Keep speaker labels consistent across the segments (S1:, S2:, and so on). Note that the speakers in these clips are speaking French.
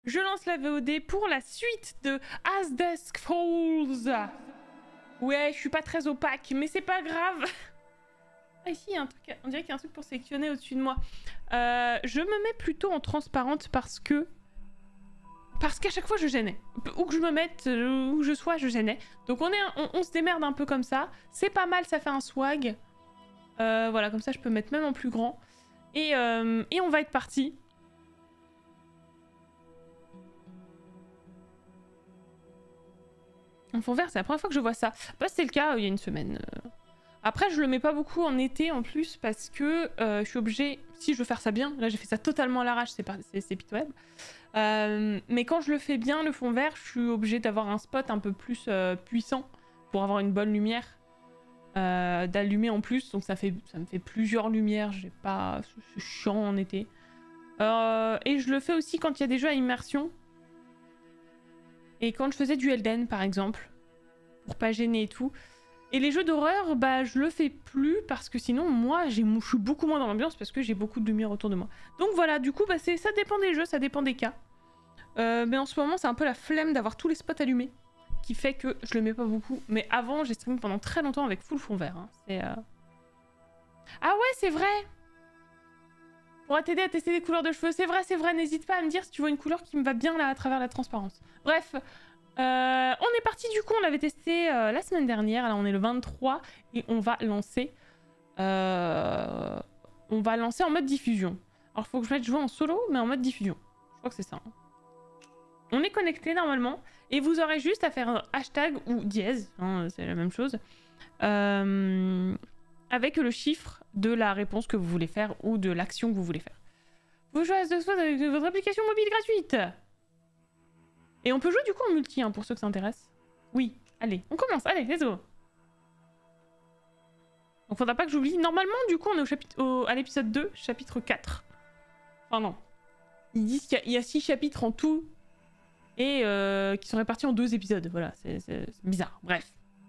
S1: Je lance la VOD pour la suite de As Dusk Falls. Ouais, je suis pas très opaque, mais c'est pas grave. Ah ici, il y a un truc, on dirait qu'il y a un truc pour sélectionner au-dessus de moi. Je me mets plutôt en transparente parce qu'à chaque fois je gênais. Où que je me mette, où que je sois, je gênais. Donc on se démerde un peu comme ça. C'est pas mal, ça fait un swag. Voilà, comme ça je peux mettre même en plus grand. Et on va être parti. En fond vert, c'est la première fois que je vois ça. Bah, c'était le cas il y a une semaine. Après, je le mets pas beaucoup en été en plus parce que je suis obligée, si je veux faire ça bien, là j'ai fait ça totalement à l'arrache, c'est pitoyable. Mais quand je le fais bien, le fond vert, je suis obligée d'avoir un spot un peu plus puissant pour avoir une bonne lumière. D'allumer en plus, donc ça me fait plusieurs lumières, j'ai pas... c'est chiant en été. Et je le fais aussi quand il y a des jeux à immersion. Et quand je faisais du Elden par exemple, pour pas gêner et tout. Et les jeux d'horreur, bah je le fais plus parce que sinon moi je suis beaucoup moins dans l'ambiance parce que j'ai beaucoup de lumière autour de moi. Donc voilà, du coup bah ça dépend des jeux, ça dépend des cas. Mais en ce moment c'est un peu la flemme d'avoir tous les spots allumés qui fait que je le mets pas beaucoup. Mais avant j'ai streamé pendant très longtemps avec full fond vert. Hein. Ah ouais c'est vrai. Pour t'aider à tester des couleurs de cheveux, c'est vrai, n'hésite pas à me dire si tu vois une couleur qui me va bien là à travers la transparence. Bref, on est parti du coup, on l'avait testé la semaine dernière, là on est le 23 et on va lancer en mode diffusion. Alors faut que je mette jouer en solo mais en mode diffusion. Je crois que c'est ça. Hein. On est connecté normalement et vous aurez juste à faire un hashtag ou dièse, hein, c'est la même chose, avec le chiffre de la réponse que vous voulez faire ou de l'action que vous voulez faire. Vous jouez à ce soir avec votre application mobile gratuite. Et on peut jouer du coup en multi hein, pour ceux que ça intéresse. Oui, allez, on commence, allez, let's go. Donc faudra pas que j'oublie. Normalement, du coup, on est à l'épisode 2, chapitre 4. Enfin non. Ils disent qu'il y a 6 chapitres en tout et qui sont répartis en 2 épisodes. Voilà, c'est bizarre. Bref.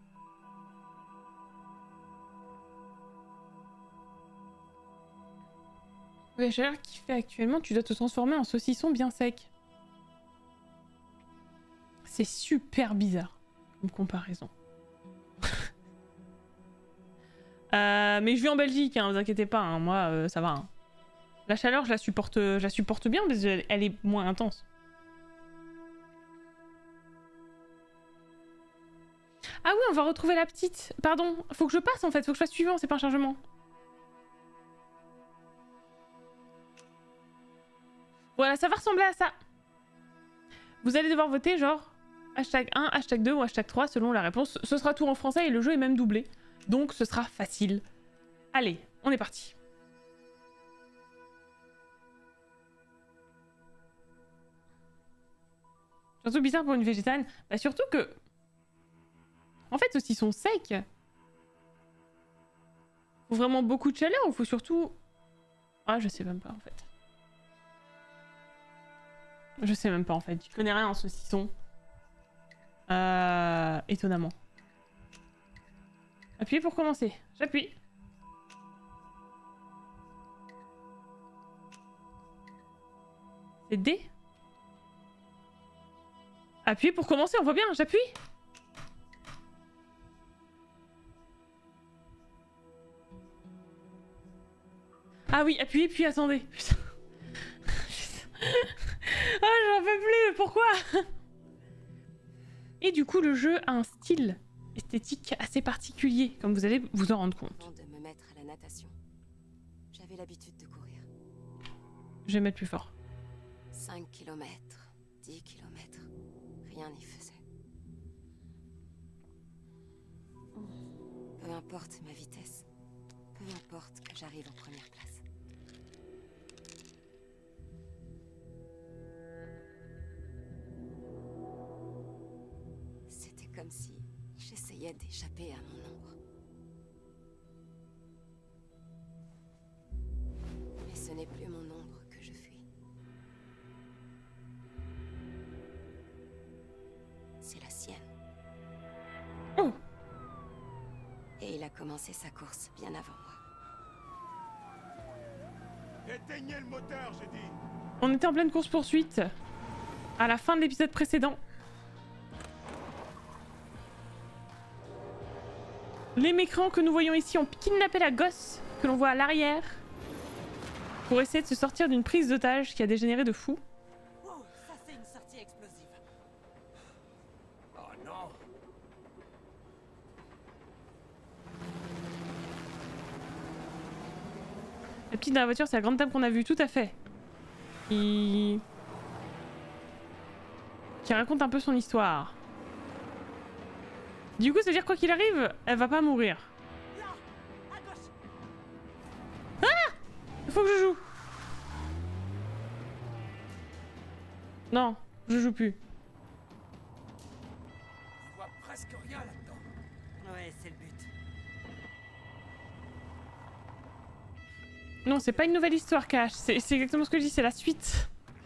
S1: La chaleur qui fait actuellement, tu dois te transformer en saucisson bien sec. C'est super bizarre comme comparaison. Mais je vis en Belgique, hein, vous inquiétez pas, hein, moi ça va. Hein. La chaleur, je la supporte bien, mais elle est moins intense. Ah oui, on va retrouver la petite. Pardon, faut que je passe en fait, faut que je fasse suivant, c'est pas un chargement. Voilà, ça va ressembler à ça. Vous allez devoir voter genre hashtag 1, hashtag 2 ou hashtag 3 selon la réponse. Ce sera tout en français et le jeu est même doublé. Donc ce sera facile. Allez, on est parti. Surtout bizarre pour une végétarienne. Bah surtout que... En fait, ceux-ci sont secs. Faut vraiment beaucoup de chaleur ou faut surtout... Ah, je sais même pas en fait. Je sais même pas en fait. Je connais rien en saucisson. Étonnamment. Appuyez pour commencer. J'appuie. C'est D. Appuyez pour commencer, on voit bien, j'appuie. Ah oui, appuyez puis attendez. Putain. Ah, j'en peux plus, pourquoi? Et du coup, le jeu a un style esthétique assez particulier, comme vous allez vous en rendre compte.
S2: Avant de me mettre à la natation, j'avais l'habitude de courir.
S1: Je vais mettre plus fort.
S2: 5 km, 10 km, rien n'y faisait. Peu importe ma vitesse, peu importe que j'arrive en première place. C'était comme si j'essayais d'échapper à mon ombre. Mais ce n'est plus mon ombre que je fuis. C'est la sienne.
S1: Oh!
S2: Et il a commencé sa course bien avant moi.
S3: Éteignez le moteur, j'ai dit.
S1: On était en pleine course-poursuite. à la fin de l'épisode précédent. Les mécréants que nous voyons ici ont kidnappé la gosse que l'on voit à l'arrière pour essayer de se sortir d'une prise d'otage qui a dégénéré de fou.
S3: Oh, ça c'est une sortie explosive.
S4: Oh non.
S1: La petite dans la voiture, c'est la grande dame qu'on a vue, tout à fait. Qui raconte un peu son histoire. Du coup, c'est-à-dire quoi qu'il arrive, elle va pas mourir.
S3: Là, à gauche.
S1: Il faut que je joue. Non, je joue plus.
S4: On voit presque rien là-dedans.
S3: Ouais, c'est le but.
S1: Non, c'est pas une nouvelle histoire, Cash. C'est exactement ce que je dis, c'est la suite.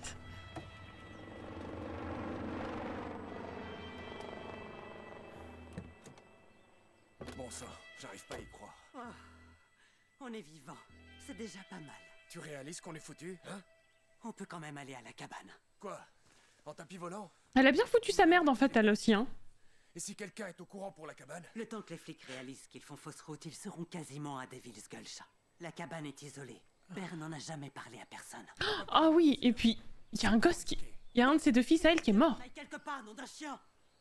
S4: Bon sang, j'arrive pas à y croire.
S3: Oh, on est vivant. C'est déjà pas mal.
S4: Tu réalises qu'on est foutu, hein?
S3: On peut quand même aller à la cabane.
S4: Quoi? En tapis volant?
S1: Elle a bien foutu sa merde, en fait, elle aussi, hein.
S4: Et si quelqu'un est au courant pour la cabane?
S3: Le temps que les flics réalisent qu'ils font fausse route, ils seront quasiment à Devil's Gulch. La cabane est isolée. Père n'en a jamais parlé à personne.
S1: Ah oui, et puis, il y a un gosse qui... Il y a un de ses deux fils à elle qui est mort.
S3: On est quelque part, nom d'un chien.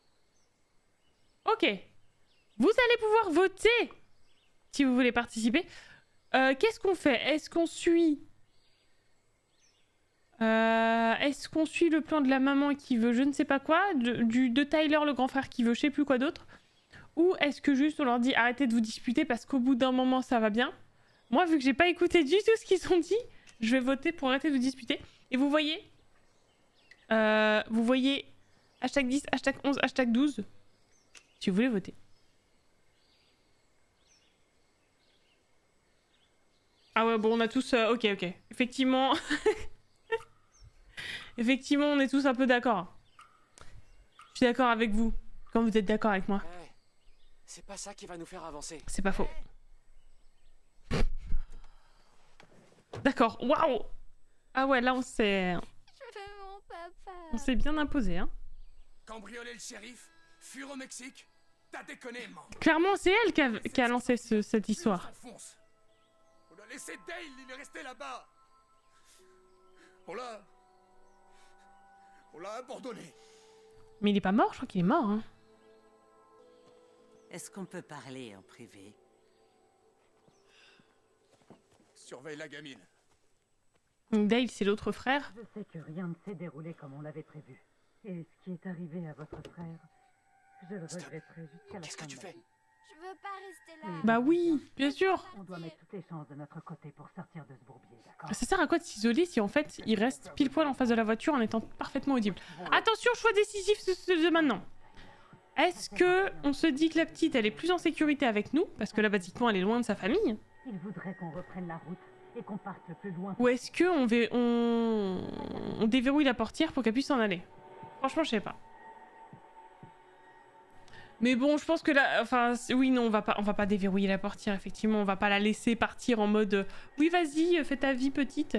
S1: Ok. Vous allez pouvoir voter si vous voulez participer. Qu'est-ce qu'on fait? Est-ce qu'on suit... Est-ce qu'on suit le plan de la maman qui veut je ne sais pas quoi, de Tyler le grand frère qui veut je sais plus quoi d'autre, ou est-ce que juste on leur dit arrêtez de vous disputer parce qu'au bout d'un moment ça va bien? Moi vu que j'ai pas écouté du tout ce qu'ils ont dit, je vais voter pour arrêter de vous disputer. Et vous voyez hashtag 10, hashtag 11, hashtag 12 si vous voulez voter. Ah ouais bon on a tous ok effectivement. Effectivement, on est tous un peu d'accord. Je suis d'accord avec vous, quand vous êtes d'accord avec moi.
S5: Hey, c'est pas ça qui va nous faire avancer.
S1: C'est pas faux. D'accord, waouh. Ah ouais, là on s'est...
S2: Je veux mon papa.
S1: On s'est bien imposé, hein.
S4: Cambrioler le shérif? Fuir au Mexique? T'as déconné, man.
S1: Clairement, c'est elle qui a lancé cette histoire.
S4: Fonce. On a laissé Dale, il est resté là-bas. On l'a abandonné.
S1: Mais il est pas mort, je crois qu'il est mort, hein.
S3: Est-ce qu'on peut parler en privé?
S4: Surveille la gamine.
S1: Dale, c'est l'autre frère.
S6: Je sais que rien ne s'est déroulé comme on l'avait prévu. Et ce qui est arrivé à votre frère, je le regretterai jusqu'à la
S5: Qu'est-ce que
S6: fin
S5: tu
S6: de ma
S5: fais?
S6: vie.
S2: Je veux pas rester là.
S1: Bah oui, bien sûr.
S6: On doit mettre toutes les chances de notre côté pour sortir de ce bourbier, d'accord?
S1: Ça sert à quoi de s'isoler si en fait il reste pile poil en face de la voiture en étant parfaitement audible? Attention, choix décisif de maintenant. Est-ce que on se dit que la petite elle est plus en sécurité avec nous parce que là basiquement elle est loin de sa famille?
S6: Il voudrait qu'on reprenne la route et qu'on parte le plus loin.
S1: Ou est-ce que on déverrouille la portière pour qu'elle puisse s'en aller? Franchement, je sais pas. Mais bon, je pense que là, enfin, oui, non, on va pas déverrouiller la portière. Effectivement, on va pas la laisser partir en mode, oui, vas-y, fais ta vie petite.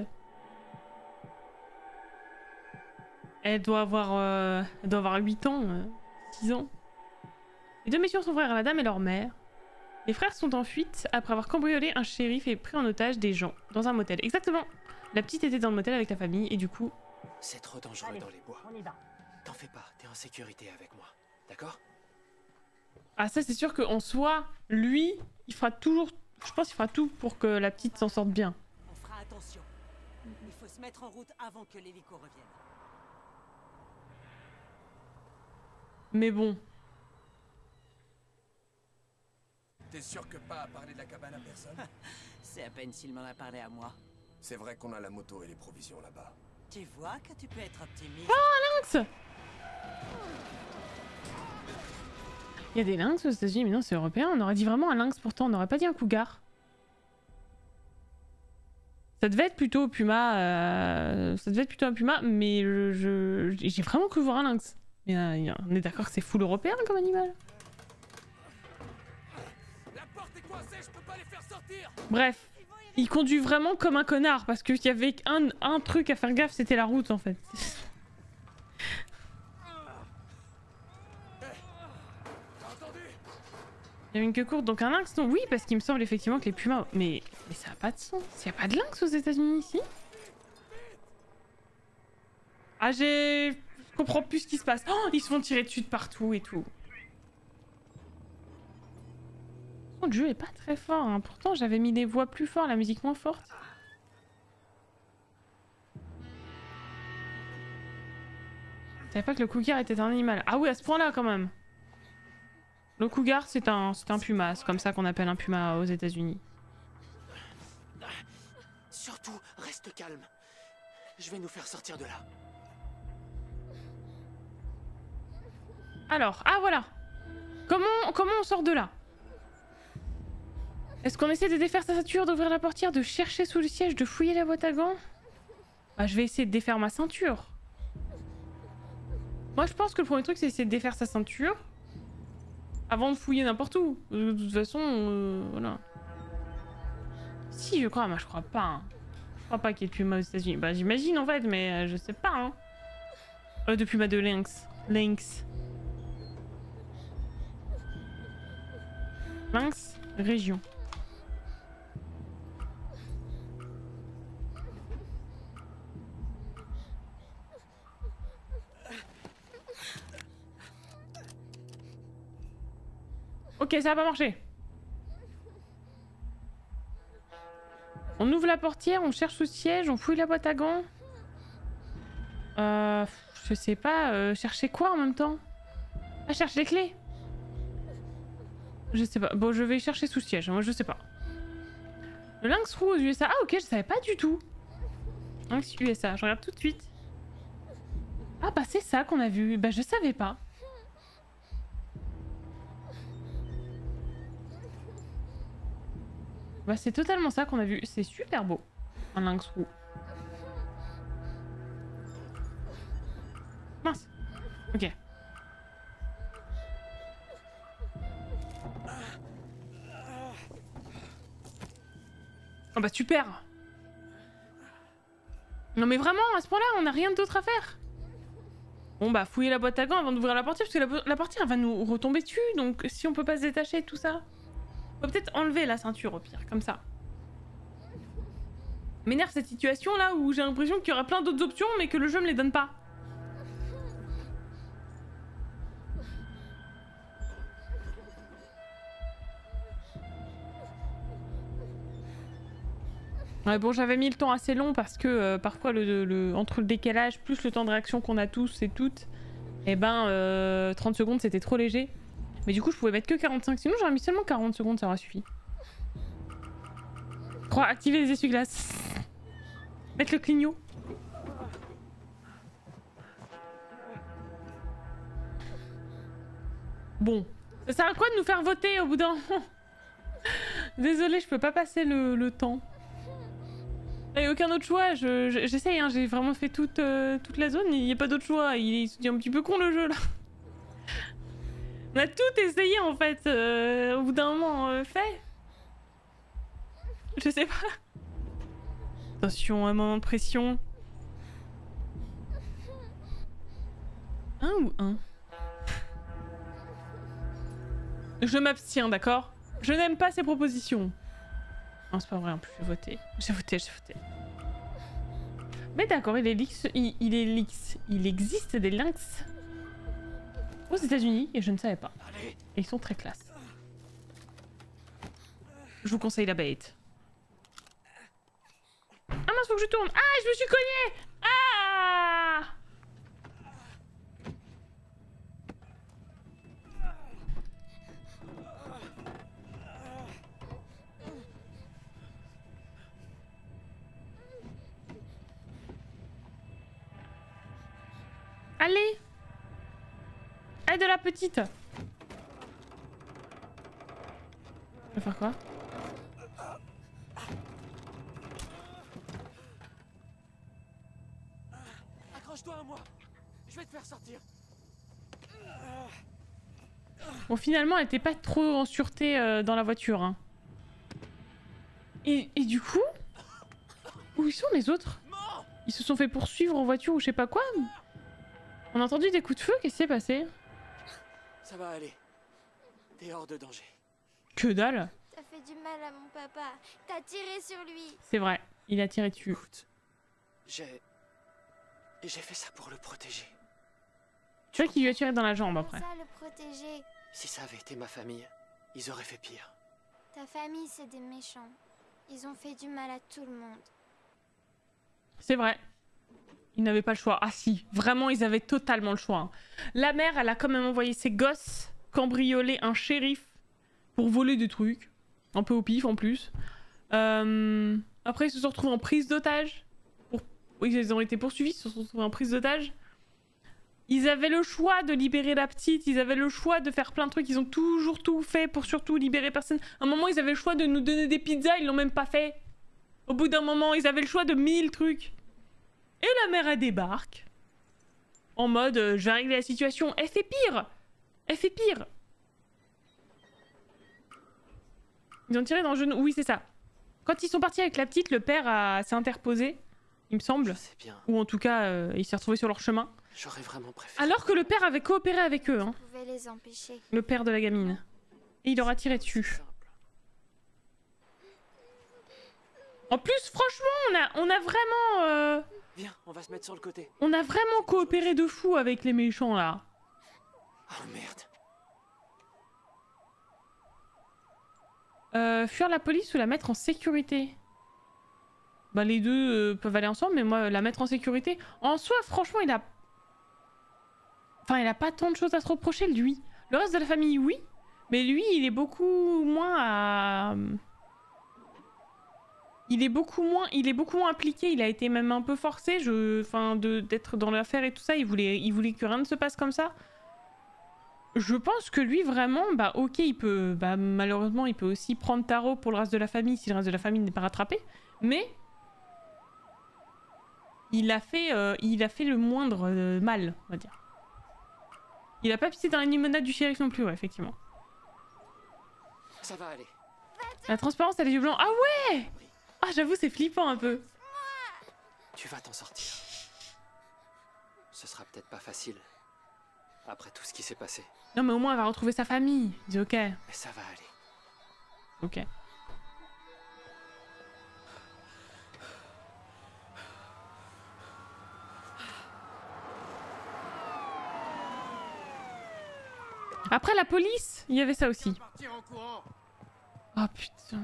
S1: Elle doit avoir 8 ans, 6 ans. Les deux messieurs sont frères, la dame et leur mère. Les frères sont en fuite après avoir cambriolé un shérif et pris en otage des gens dans un motel. Exactement. La petite était dans le motel avec la famille et du coup...
S5: C'est trop dangereux
S6: Allez,
S5: dans les bois.
S6: on y va.
S5: T'en fais pas, t'es en sécurité avec moi. D'accord?
S1: Ah ça c'est sûr qu'en soi, lui, il fera toujours... Je pense qu'il fera tout pour que la petite s'en sorte bien.
S3: On fera attention. Il faut se mettre en route avant que l'hélico revienne.
S1: Mais bon...
S4: T'es sûr que pas à parler de la cabane à personne?
S3: C'est à peine s'il m'en a parlé à moi.
S4: C'est vrai qu'on a la moto et les provisions là-bas.
S3: Tu vois que tu peux être optimiste.
S1: Lynx. Il y a des lynx aux États-Unis, mais non, c'est européen. On aurait dit vraiment un lynx pourtant, on n'aurait pas dit un cougar. Ça devait être plutôt puma. Ça devait être plutôt un puma, mais j'ai vraiment cru voir un lynx. Mais on est d'accord que c'est full européen comme animal.
S4: La porte est coincée, je peux pas les faire sortir.
S1: Bref, il conduit vraiment comme un connard parce qu'il y avait un truc à faire gaffe, c'était la route en fait. Il y avait une queue courte, donc un lynx, non? Oui, parce qu'il me semble effectivement que les pumas... Mais ça a pas de sens. Il n'y a pas de lynx aux États-Unis ici? Ah, je comprends plus ce qui se passe. Oh, ils se font tirer dessus de partout et tout. Le jeu est pas très fort, hein. Pourtant j'avais mis des voix plus fortes, la musique moins forte. Je savais pas que le cougar était un animal. Ah oui, à ce point-là quand même. Le cougar c'est un puma, c'est comme ça qu'on appelle un puma aux États-Unis.
S5: Surtout, reste calme. Je vais nous faire sortir de là.
S1: Alors, ah voilà. Comment on sort de là? Est-ce qu'on essaie de défaire sa ceinture, d'ouvrir la portière, de chercher sous le siège, de fouiller la boîte à gants? Bah, je vais essayer de défaire ma ceinture. Moi, je pense que le premier truc, c'est essayer de défaire sa ceinture avant de fouiller n'importe où. De toute façon, voilà. Si, je crois, mais je crois pas. Hein. Je crois pas qu'il y ait de puma aux États-Unis. Bah, j'imagine en fait, mais je sais pas. Hein. De puma de lynx. Lynx, région. Ok, ça va pas marcher. On ouvre la portière, on cherche sous le siège, on fouille la boîte à gants. Je sais pas, chercher quoi en même temps? Ah, cherche les clés. Je sais pas. Bon, je vais chercher sous le siège, moi je sais pas. Le lynx roux aux USA. Ah ok, je savais pas du tout. Lynx USA, je regarde tout de suite. Ah bah c'est ça qu'on a vu. Bah je savais pas. Bah c'est totalement ça qu'on a vu. C'est super beau. Un lynx roux. Mince. Ok. Oh bah super. Non mais vraiment, à ce point-là, on n'a rien d'autre à faire. Bon bah fouiller la boîte à gants avant d'ouvrir la portière, parce que la portière va nous retomber dessus, donc si on peut pas se détacher de tout ça... On va peut-être enlever la ceinture au pire, comme ça. M'énerve cette situation là où j'ai l'impression qu'il y aura plein d'autres options mais que le jeu me les donne pas. Ouais bon, j'avais mis le temps assez long parce que parfois entre le décalage plus le temps de réaction qu'on a tous et toutes, et ben 30 secondes c'était trop léger. Mais du coup je pouvais mettre que 45, sinon j'aurais mis seulement 40 secondes, ça aurait suffi. 3. Activer les essuie-glaces. Mettre le clignot. Bon. Ça sert à quoi de nous faire voter au bout d'un moment? Désolée, je peux pas passer le temps. Et aucun autre choix, j'essaye, hein, j'ai vraiment fait toute la zone, il n'y a pas d'autre choix, il se dit un petit peu con le jeu là. On a tout essayé en fait, au bout d'un moment, fait. Je sais pas. Attention, un moment de pression. Un ou un? Je m'abstiens, d'accord? Je n'aime pas ces propositions. Non, c'est pas vrai, en plus, j'ai voté. J'ai voté. Mais d'accord, il existe des lynx aux États-Unis et je ne savais pas. Et ils sont très classe. Je vous conseille la bête. Ah mince, faut que je tourne. Ah, je me suis cogné. Ah! Allez! Aide la petite! Je vais faire quoi?
S5: Accroche-toi à moi! Je vais te faire sortir!
S1: Bon, finalement, elle était pas trop en sûreté dans la voiture. Hein. Et du coup... Où ils sont les autres? Ils se sont fait poursuivre en voiture ou je sais pas quoi? On a entendu des coups de feu, qu'est-ce qui s'est passé?
S5: Ça va aller. T'es hors de danger.
S1: Que dalle.
S7: T'as fait du mal à mon papa. T'as tiré sur lui.
S1: C'est vrai, il a tiré dessus.
S5: Écoute, j'ai fait ça pour le protéger.
S1: Tu vois qu'il lui a tiré dans la jambe après.
S7: Comment ça, le protéger?
S5: Si ça avait été ma famille, ils auraient fait pire.
S7: Ta famille, c'est des méchants. Ils ont fait du mal à tout le monde.
S1: C'est vrai. Ils n'avaient pas le choix. Ah si, vraiment, ils avaient totalement le choix. Hein. La mère, elle a quand même envoyé ses gosses cambrioler un shérif pour voler des trucs. Un peu au pif en plus. Après, ils se sont retrouvés en prise d'otage. Oui, ils ont été poursuivis, ils se sont retrouvés en prise d'otage. Ils avaient le choix de libérer la petite, ils avaient le choix de faire plein de trucs, ils ont toujours tout fait pour surtout libérer personne. À un moment, ils avaient le choix de nous donner des pizzas, ils l'ont même pas fait. Au bout d'un moment, ils avaient le choix de 1000 trucs. Et la mère, elle débarque. En mode, je vais régler la situation. Elle fait pire. Elle fait pire. Ils ont tiré dans le genou. Oui, c'est ça. Quand ils sont partis avec la petite, le père s'est interposé, il me semble.
S5: Je sais bien.
S1: Ou en tout cas, il s'est retrouvé sur leur chemin.
S5: J'aurais vraiment préféré.
S1: Alors que le père avait coopéré avec eux, hein.
S7: Vous pouvez les empêcher.
S1: Le père de la gamine. Et il leur a tiré dessus.
S5: C'est simple.
S1: En plus, franchement, on a vraiment...
S5: Viens, on va se mettre sur le côté.
S1: on a vraiment coopéré de fou avec les méchants, là.
S5: Oh merde.
S1: Fuir la police ou la mettre en sécurité? Bah les deux peuvent aller ensemble, mais moi, la mettre en sécurité... En soi, franchement, il a... Enfin, il a pas tant de choses à se reprocher, lui. Le reste de la famille, oui. Mais lui, il est beaucoup moins à... Il est beaucoup moins impliqué, il a été même un peu forcé, d'être dans l'affaire et tout ça, il voulait que rien ne se passe comme ça. Je pense que lui vraiment, bah ok, il peut, bah malheureusement, il peut aussi prendre tarot pour le reste de la famille si le reste de la famille n'est pas rattrapé, mais il a fait le moindre mal, on va dire. Il a pas pissé dans la limonade du shérif non plus, ouais, effectivement.
S5: Ça va aller.
S1: La transparence, elle est du blanc. Ah ouais! Ah, j'avoue, c'est flippant un peu.
S5: Tu vas t'en sortir. Ce sera peut-être pas facile. Après tout ce qui s'est passé.
S1: Non, mais au moins, elle va retrouver sa famille. Il dit ok.
S5: Mais ça va aller.
S1: Ok. Après, la police, il y avait ça aussi.
S4: Partir en courant.
S1: Oh putain.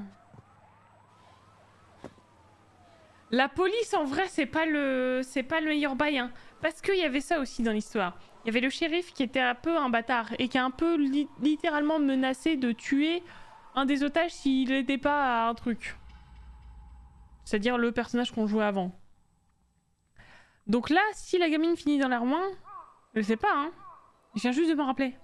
S1: La police, en vrai, c'est pas le meilleur bail, hein. Parce qu'il y avait ça aussi dans l'histoire. Il y avait le shérif qui était un peu un bâtard et qui a un peu littéralement menacé de tuer un des otages s'il n'était pas à un truc. C'est-à-dire le personnage qu'on jouait avant. Donc là, si la gamine finit dans l'armoire, je sais pas, hein. Je viens juste de me rappeler.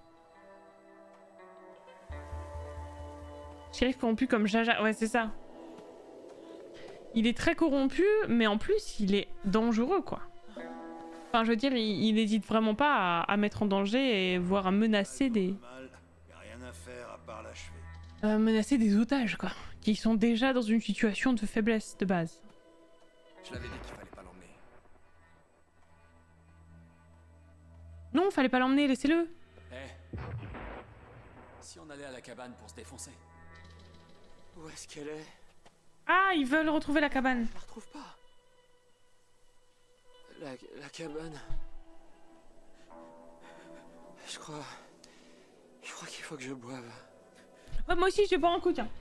S1: Shérif corrompu comme Jaja, ouais c'est ça. Il est très corrompu, mais en plus il est dangereux quoi. Enfin je veux dire, il n'hésite vraiment pas à mettre en danger et voire à menacer des...
S4: Y a rien à faire à part l'achever.
S1: menacer des otages quoi. Qui sont déjà dans une situation de faiblesse de base.
S4: Je l'avais dit qu'il fallait pas l'emmener.
S1: Non, fallait pas l'emmener, laissez-le.
S8: Eh, si on allait à la cabane pour se défoncer?
S5: Où est-ce qu'elle est?
S1: Ah, ils veulent retrouver la cabane.
S5: Je la retrouve pas. La cabane. Je crois qu'il faut que je boive.
S1: Ouais, moi aussi, je vais boire un coup, tiens.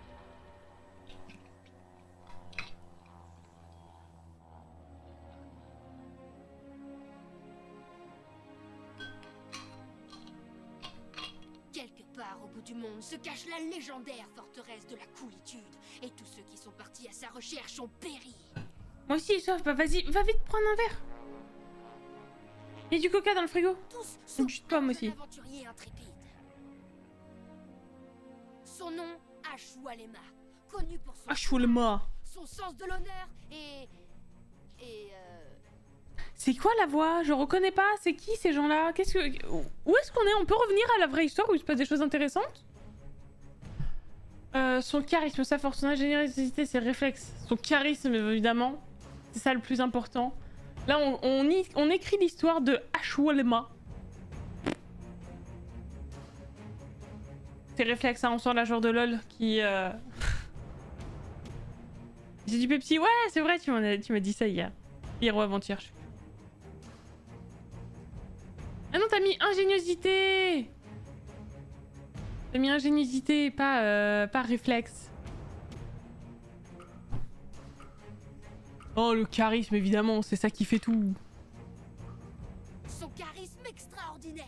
S9: Quelque part au bout du monde se cache la légendaire forteresse de la coolitude. Et tous ceux qui sont partis à sa recherche ont péri.
S1: Moi aussi, sauf, bah vas-y, va vite prendre un verre. Il y a du coca dans le frigo.
S9: Tous
S1: Une
S9: sauf
S1: petite pomme
S9: un
S1: aussi.
S9: aventurier intrépide. Son nom, Ashwalema, connu pour son
S1: Ah, je suis le mort.
S9: son sens de l'honneur et
S1: C'est quoi la voix? Je reconnais pas. C'est qui ces gens-là? Qu'est-ce que... Où est-ce qu'on est? On peut revenir à la vraie histoire où il se passe des choses intéressantes? Son charisme, sa force, son ingéniosité, ses réflexes. Son charisme, évidemment. C'est ça le plus important. Là, on écrit l'histoire de Ashwalma. C'est réflexe, hein, on sort la joueur de LOL qui... J'ai du Pepsi, ouais, c'est vrai, tu m'as dit ça hier. Hier ou avant-hier, je sais plus. Ah non, t'as mis ingéniosité! T'as mis ingéniosité, pas réflexe. Oh, le charisme, évidemment, c'est ça qui fait tout.
S9: Son charisme extraordinaire.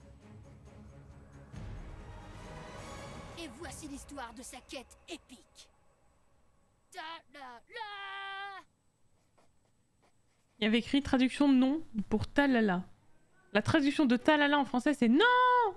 S9: Et voici l'histoire de sa quête épique. Ta-la-la.
S1: Il y avait écrit traduction non pour Talala. La traduction de Talala en français, c'est non!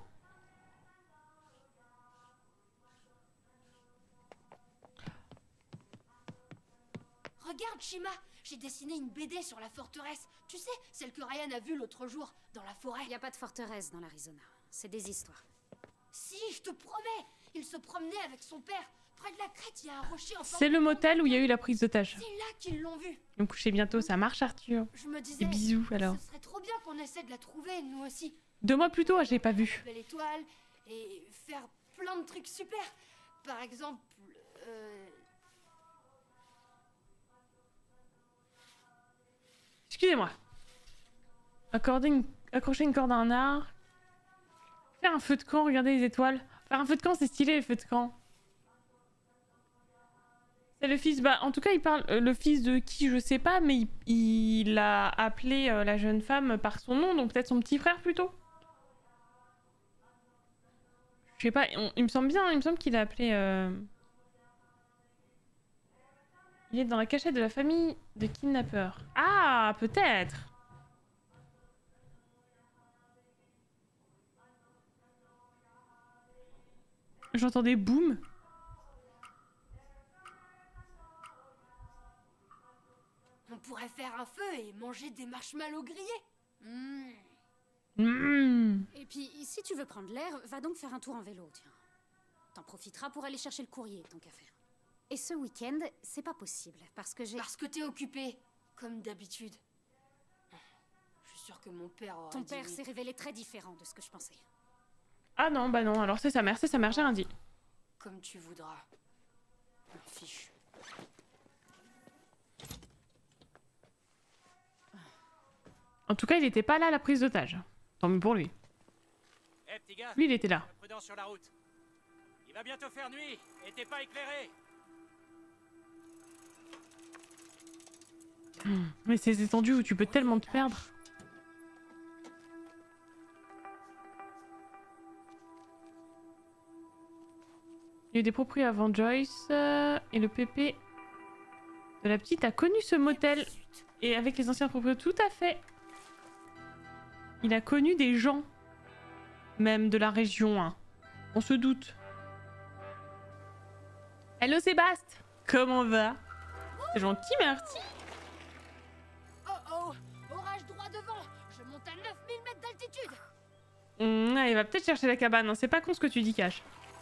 S9: Regarde, Shima, j'ai dessiné une BD sur la forteresse. Tu sais, celle que Ryan a vue l'autre jour, dans la forêt.
S10: Il n'y a pas de forteresse dans l'Arizona. C'est des histoires.
S9: Si, je te promets. Il se promenait avec son père. Près de la crête, il y a un rocher en forme.
S1: C'est le motel où il y a eu la prise d'otage.
S9: C'est là qu'ils l'ont vue.
S1: Ils vont coucher bientôt, ça marche, Arthur.
S9: Je me disais,
S1: et bisous, alors.
S9: Ce serait trop bien qu'on essaie de la trouver, nous aussi.
S1: 2 mois plus tôt, je l'ai pas vu.
S9: Belle étoile et faire plein de trucs super. Par exemple,
S1: Excusez-moi. Accrocher une corde à un arc. Faire un feu de camp, regarder les étoiles. Faire un feu de camp, c'est stylé, les feux de camp. C'est le fils, bah en tout cas il parle, le fils de qui je sais pas, mais il a appelé la jeune femme par son nom, donc peut-être son petit frère plutôt. Je sais pas, il me semble bien, il me semble qu'il a appelé... Il est dans la cachette de la famille de kidnappeurs. Ah, peut-être. J'entendais boum.
S9: on pourrait faire un feu et manger des marshmallows grillés.
S10: Et puis, si tu veux prendre l'air, va donc faire un tour en vélo, tiens. T'en profiteras pour aller chercher le courrier, tant qu'à faire. Et ce week-end, c'est pas possible, parce que j'ai...
S9: Parce que t'es occupé, comme d'habitude. Je suis sûre que mon père aura
S10: Ton
S9: dit
S10: père
S9: oui.
S10: s'est révélé très différent de ce que je pensais.
S1: Ah non, bah non, alors c'est sa mère, j'ai rien dit.
S9: Comme tu voudras. Fichu.
S1: En tout cas, il était pas là à la prise d'otage. Tant mieux pour lui.
S11: Eh, petit gars,
S1: Lui, il était là.
S11: prudent sur la route. Il va bientôt faire nuit et t'es pas éclairé.
S1: Mais c'est étendu où tu peux tellement te perdre. Il y a eu des propriétaires avant Joyce et le pépé de la petite a connu ce motel. Et avec les anciens propriétaires, tout à fait. Il a connu des gens, même de la région, hein. On se doute. Hello Sébastien, comment va? C'est gentil, merci.
S9: Oh oh, orage droit devant. Je monte à 9000 mètres d'altitude.
S1: Il va peut-être chercher la cabane, hein. C'est pas con ce que tu dis, Cash.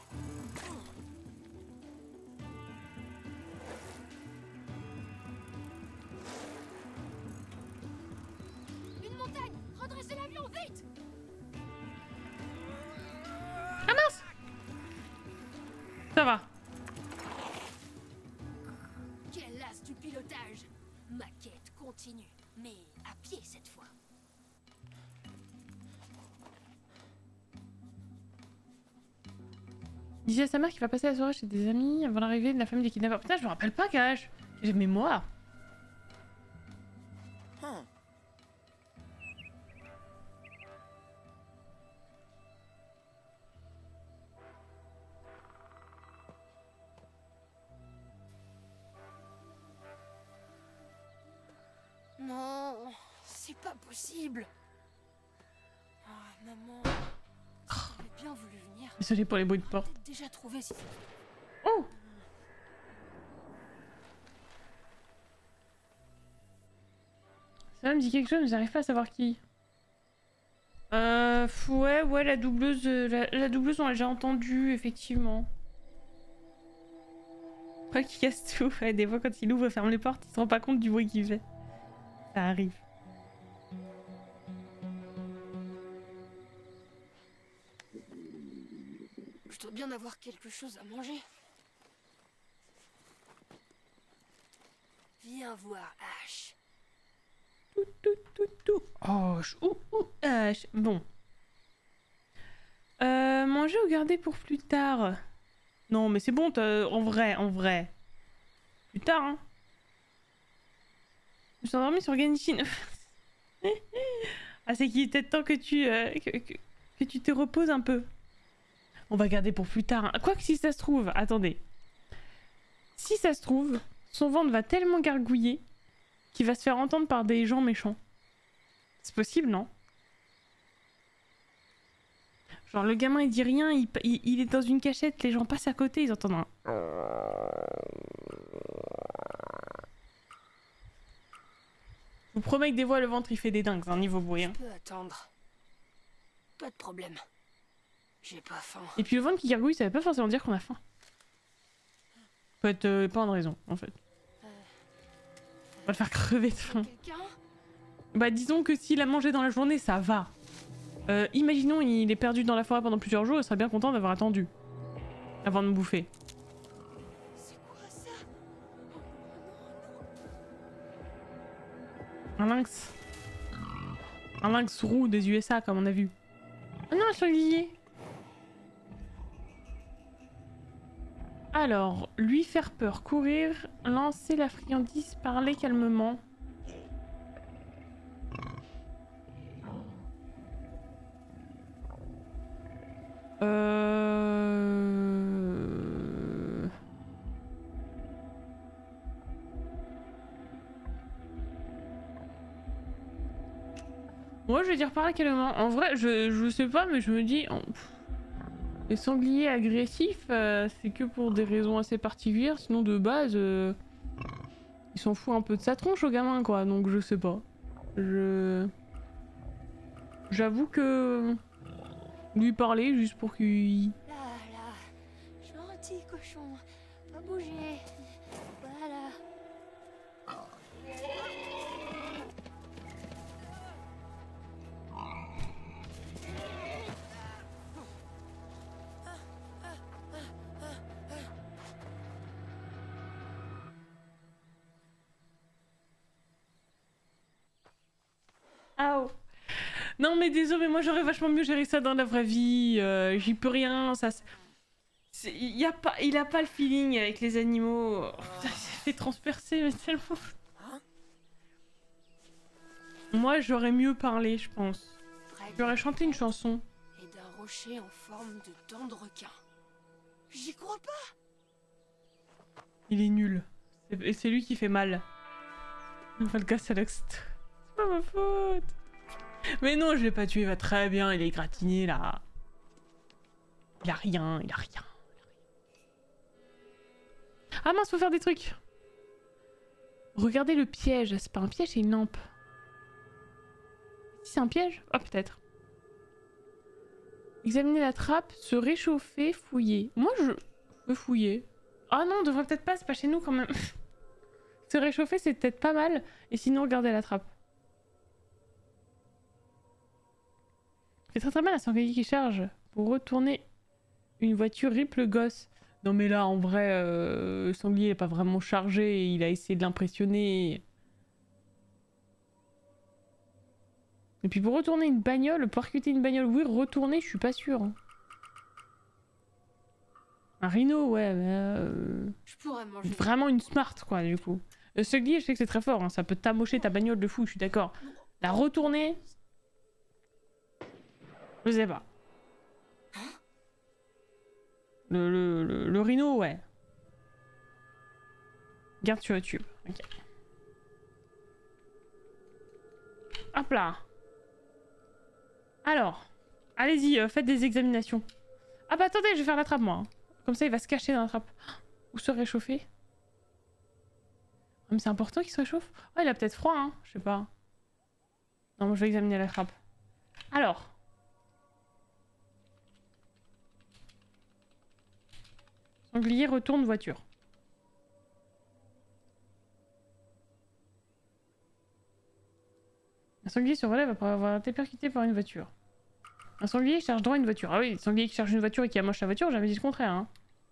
S9: Une montagne. Redressez l'avion, vite.
S1: Ah mince! Ça va.
S9: Quel as du pilotage. Ma quête continue, mais à pied cette fois.
S1: Il disait à sa mère qu'il va passer la soirée chez des amis avant l'arrivée de la famille des kidnappeurs. Putain, je me rappelle pas, Cash. J'ai de mémoire.
S9: Non, c'est pas possible. Ah, maman, si t'avais bien voulu venir.
S1: Désolé pour les bruits de porte.
S9: T'as déjà trouvé si...
S1: Oh! Ça me dit quelque chose, mais j'arrive pas à savoir qui. Ouais, la doubleuse, la doubleuse, on l'a déjà entendue, effectivement. Pas qu'il casse tout. Ouais, des fois, quand il ouvre et ferme les portes, il se rend pas compte du bruit qu'il fait. Ça arrive.
S9: Je dois bien avoir quelque chose à manger. Viens voir Ash.
S1: Oh, Ash. Bon. Manger ou garder pour plus tard? Non, mais c'est bon, en vrai. Plus tard, hein. Je me suis endormie sur Genshin. Ah, c'est qu'il est peut-être temps que tu te reposes un peu. On va garder pour plus tard. Quoique si ça se trouve, attendez. Si ça se trouve, son ventre va tellement gargouiller qu'il va se faire entendre par des gens méchants. C'est possible, non? Genre le gamin il dit rien, il est dans une cachette, les gens passent à côté, ils entendent un... Je vous promets que des fois le ventre il fait des dingues, un niveau bruit. Hein.
S9: Je peux attendre. Pas de problème. J'ai pas faim.
S1: Et puis le ventre qui gargouille, ça veut pas forcément dire qu'on a faim. Peut être pas de raison en fait. On va le faire crever de faim. Bah disons que s'il a mangé dans la journée, ça va. Imaginons il est perdu dans la forêt pendant plusieurs jours, il serait bien content d'avoir attendu. Avant de me bouffer.
S9: C'est quoi ça?
S1: Un lynx. Un lynx roux des USA comme on a vu. Ah non, un sanglier. Alors, lui faire peur, courir, lancer la friandise, parler calmement. Moi je vais dire parler calmement. En vrai, je sais pas, mais je me dis... Les sangliers agressifs, c'est que pour des raisons assez particulières, sinon de base, il s'en fout un peu de sa tronche au gamin quoi, donc je sais pas. J'avoue que... Lui parler juste pour qu'il...
S9: Là, gentil cochon, pas bouger, voilà.
S1: Aouh. Non mais désolé, mais moi j'aurais vachement mieux géré ça dans la vraie vie, j'y peux rien, ça... Il a pas le feeling avec les animaux, il s'est fait transpercer mais tellement... Moi j'aurais mieux parlé je pense, j'aurais chanté une chanson.
S9: Et d'un rocher en forme de dent de requin. J'y crois pas.
S1: Il est nul, et c'est lui qui fait mal. Enfin le gars c'est pas ma faute. Mais non, je l'ai pas tué, il va très bien, il est gratiné là. Il a rien. Ah mince, faut faire des trucs. Regardez le piège, c'est pas un piège, c'est une lampe. Si c'est un piège? Ah peut-être. Examiner la trappe, se réchauffer, fouiller. Moi je veux fouiller. Ah non, on devrait peut-être pas, c'est pas chez nous quand même. Se réchauffer c'est peut-être pas mal, et sinon regardez la trappe. C'est très mal à sanglier qui charge pour retourner une voiture rip le gosse. Non mais là en vrai, le sanglier n'est pas vraiment chargé, il a essayé de l'impressionner. Et puis pour retourner une bagnole, pour percuter une bagnole, oui retourner je suis pas sûre. Hein. Un rhino ouais mais...
S9: Je pourrais manger.
S1: Vraiment une smart quoi du coup. Le sanglier je sais que c'est très fort, hein, ça peut t'amocher ta bagnole de fou, je suis d'accord. La retourner... Je sais pas. Le rhino, ouais. Garde sur YouTube. Ok. Hop là. Alors. Allez-y, faites des examinations. Ah bah attendez, je vais faire la trappe moi. Hein. Comme ça, il va se cacher dans la trappe. Ou se réchauffer. Mais c'est important qu'il se réchauffe. Oh, il a peut-être froid, hein. Je sais pas. Non, moi je vais examiner la trappe. Alors. Sanglier retourne voiture. Un sanglier se relève après avoir été percuté par une voiture. Un sanglier charge droit une voiture. Ah oui, un sanglier qui charge une voiture et qui amoche la voiture, j'ai jamais dit le contraire. Hein.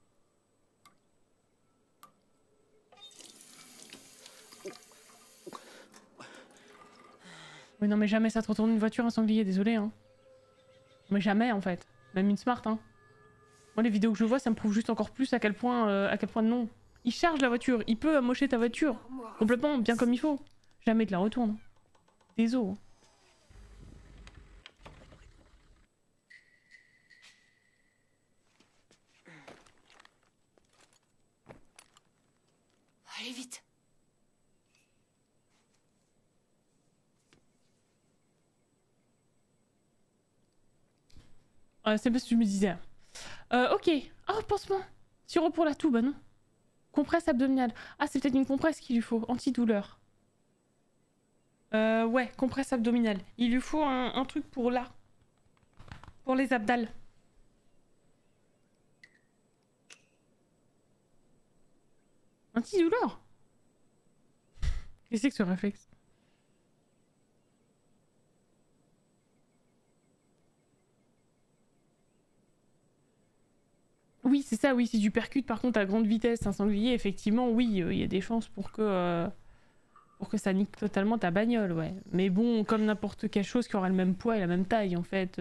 S1: Oui, non, mais jamais ça te retourne une voiture, un sanglier, désolé. Hein. Mais jamais en fait. Même une smart. Hein. Moi, les vidéos que je vois, ça me prouve juste encore plus à quel point non. Il charge la voiture, il peut amocher ta voiture. Complètement, bien comme il faut. Jamais te la retourne. Désolé.
S9: Allez vite.
S1: C'est parce que je me disais. Ok. Oh, pansement. Sirop pour la toux, bah non. Compresse abdominale. Ah, c'est peut-être une compresse qu'il lui faut. Antidouleur. Ouais, compresse abdominale. Il lui faut un truc pour là. Pour les abdales. Antidouleur. Qu'est-ce que c'est que ce réflexe? Oui, c'est ça, oui, si tu percutes par contre à grande vitesse un sanglier, effectivement, oui, il y a des chances pour que ça nique totalement ta bagnole, ouais. Mais bon, comme n'importe quelle chose qui aura le même poids et la même taille, en fait.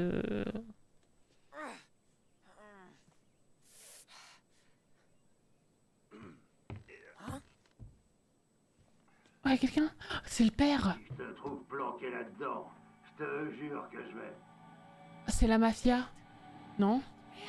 S1: Ouais, quelqu'un? C'est le père!
S12: Je te trouve planqué là-dedans. Je te jure que je vais.
S1: C'est la mafia? Non?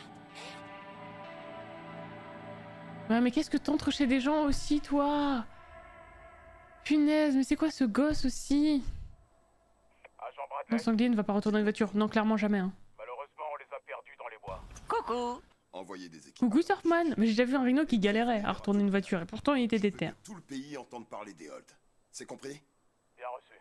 S1: Ouais, mais qu'est-ce que t'entres chez des gens aussi, toi? Punaise, mais c'est quoi ce gosse aussi? Non, sanglier ne va pas retourner dans une voiture. Non, clairement jamais. Hein.
S4: Malheureusement, on les a perdus dans les bois.
S2: Coucou.
S13: Envoyer des équipes.
S1: Coucou Surfman. Mais j'ai déjà vu un rhino qui galérait à retourner une voiture et pourtant il était déter.
S13: Tout le pays entend parler des Holt. C'est compris?
S4: Bien reçu.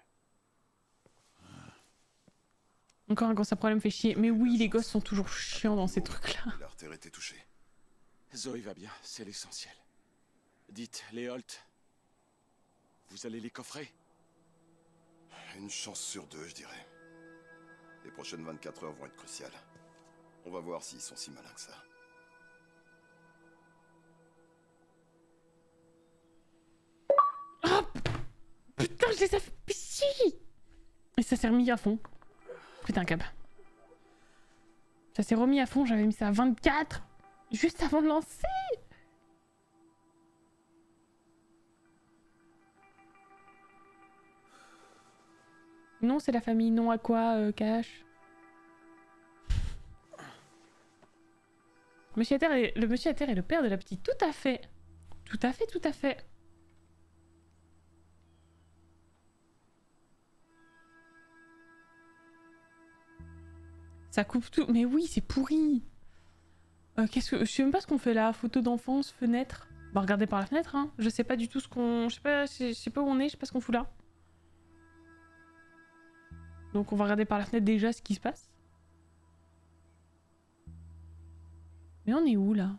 S1: Encore un gros problème fait chier. Mais oui, les gosses sont toujours chiants dans ces trucs-là.
S13: L'artère était touchée.
S4: Zoé va bien, c'est l'essentiel. Dites, les Holt, vous allez les coffrer?
S13: Une chance sur deux, je dirais. Les prochaines 24 heures vont être cruciales. On va voir s'ils sont si malins que ça.
S1: Oh putain, je les ai fait pisser. Et ça s'est remis à fond. Putain, cab. Ça s'est remis à fond, j'avais mis ça à 24. Juste avant de lancer. Non, c'est la famille. Non à quoi, Cash? Monsieur à terre est... Le monsieur à terre est le père de la petite. Tout à fait. Tout à fait, tout à fait. Ça coupe tout. Mais oui, c'est pourri. Qu'est-ce que... Je sais même pas ce qu'on fait là. Photo d'enfance, fenêtre. Bah regardez par la fenêtre, hein. Je sais pas du tout ce qu'on... Je sais pas où on est, je sais pas ce qu'on fout là. Donc on va regarder par la fenêtre déjà ce qui se passe. Mais on est où là?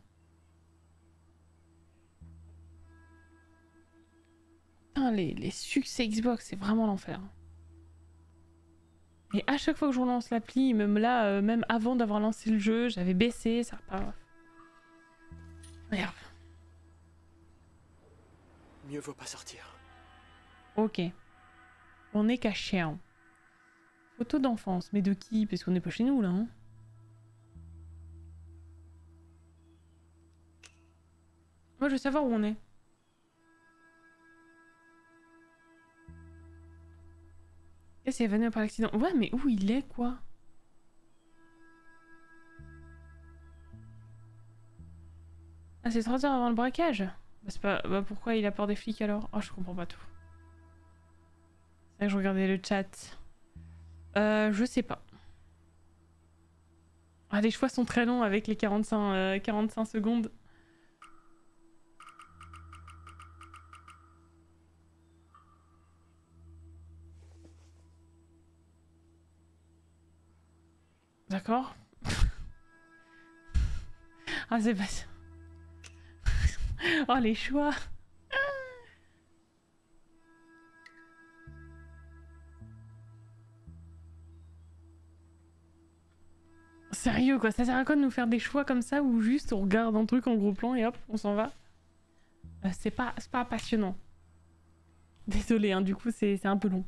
S1: Putain, les succès Xbox, c'est vraiment l'enfer. Et à chaque fois que je relance l'appli, même là, même avant d'avoir lancé le jeu, j'avais baissé, ça repart. Merde.
S5: Mieux vaut pas sortir.
S1: Ok. On est caché, hein. Photo d'enfance, mais de qui? Parce qu'on n'est pas chez nous là, hein. Moi je veux savoir où on est. Et c'est évanoui par l'accident. Ouais, mais où il est, quoi? Ah, c'est 3 heures avant le braquage? Bah, c'est pas... Bah, pourquoi il a peur des flics alors? Oh, je comprends pas tout. C'est vrai que je regardais le chat. Je sais pas. Ah, les choix sont très longs avec les 45 secondes. D'accord. Ah, c'est pas ça. Oh, les choix. sérieux quoi, ça sert à quoi de nous faire des choix comme ça ou juste on regarde un truc en gros plan et hop, on s'en va. C'est pas passionnant. Désolée, hein, du coup c'est un peu long.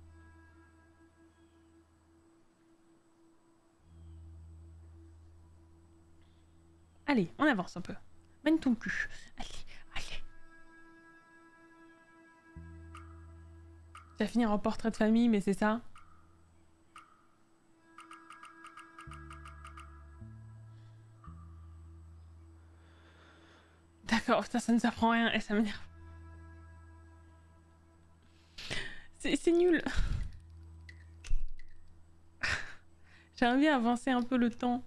S1: Allez, on avance un peu. Mène ton cul. Allez, allez. Tu vas finir en portrait de famille, mais c'est ça. D'accord, putain, ça ne s'apprend rien et ça m'énerve. C'est nul. J'aimerais bien avancer un peu le temps.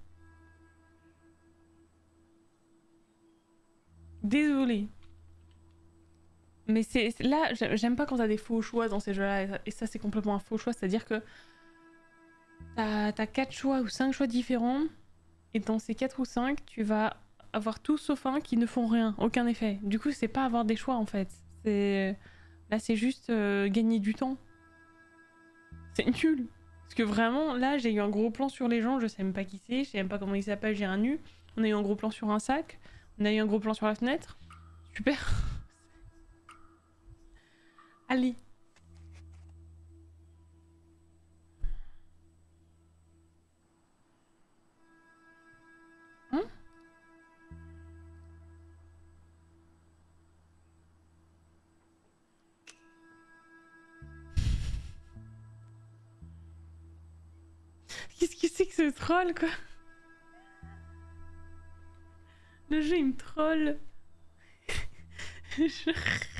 S1: Désolée. Mais là, j'aime pas quand t'as des faux choix dans ces jeux-là. Et ça, c'est complètement un faux choix. C'est-à-dire que t'as 4 choix ou 5 choix différents. Et dans ces 4 ou 5, tu vas avoir tout sauf un qui ne font rien. Aucun effet. Du coup, c'est pas avoir des choix, en fait. Là, c'est juste gagner du temps. C'est nul. Parce que vraiment, là, j'ai eu un gros plan sur les gens. Je sais même pas qui c'est. Je sais même pas comment ils s'appellent. J'ai un nu. On a eu un gros plan sur un sac. On a eu un gros plan sur la fenêtre. Super. Allez. Hein? Qu'est-ce que c'est que ce troll, quoi? Le jeu, il me troll. Je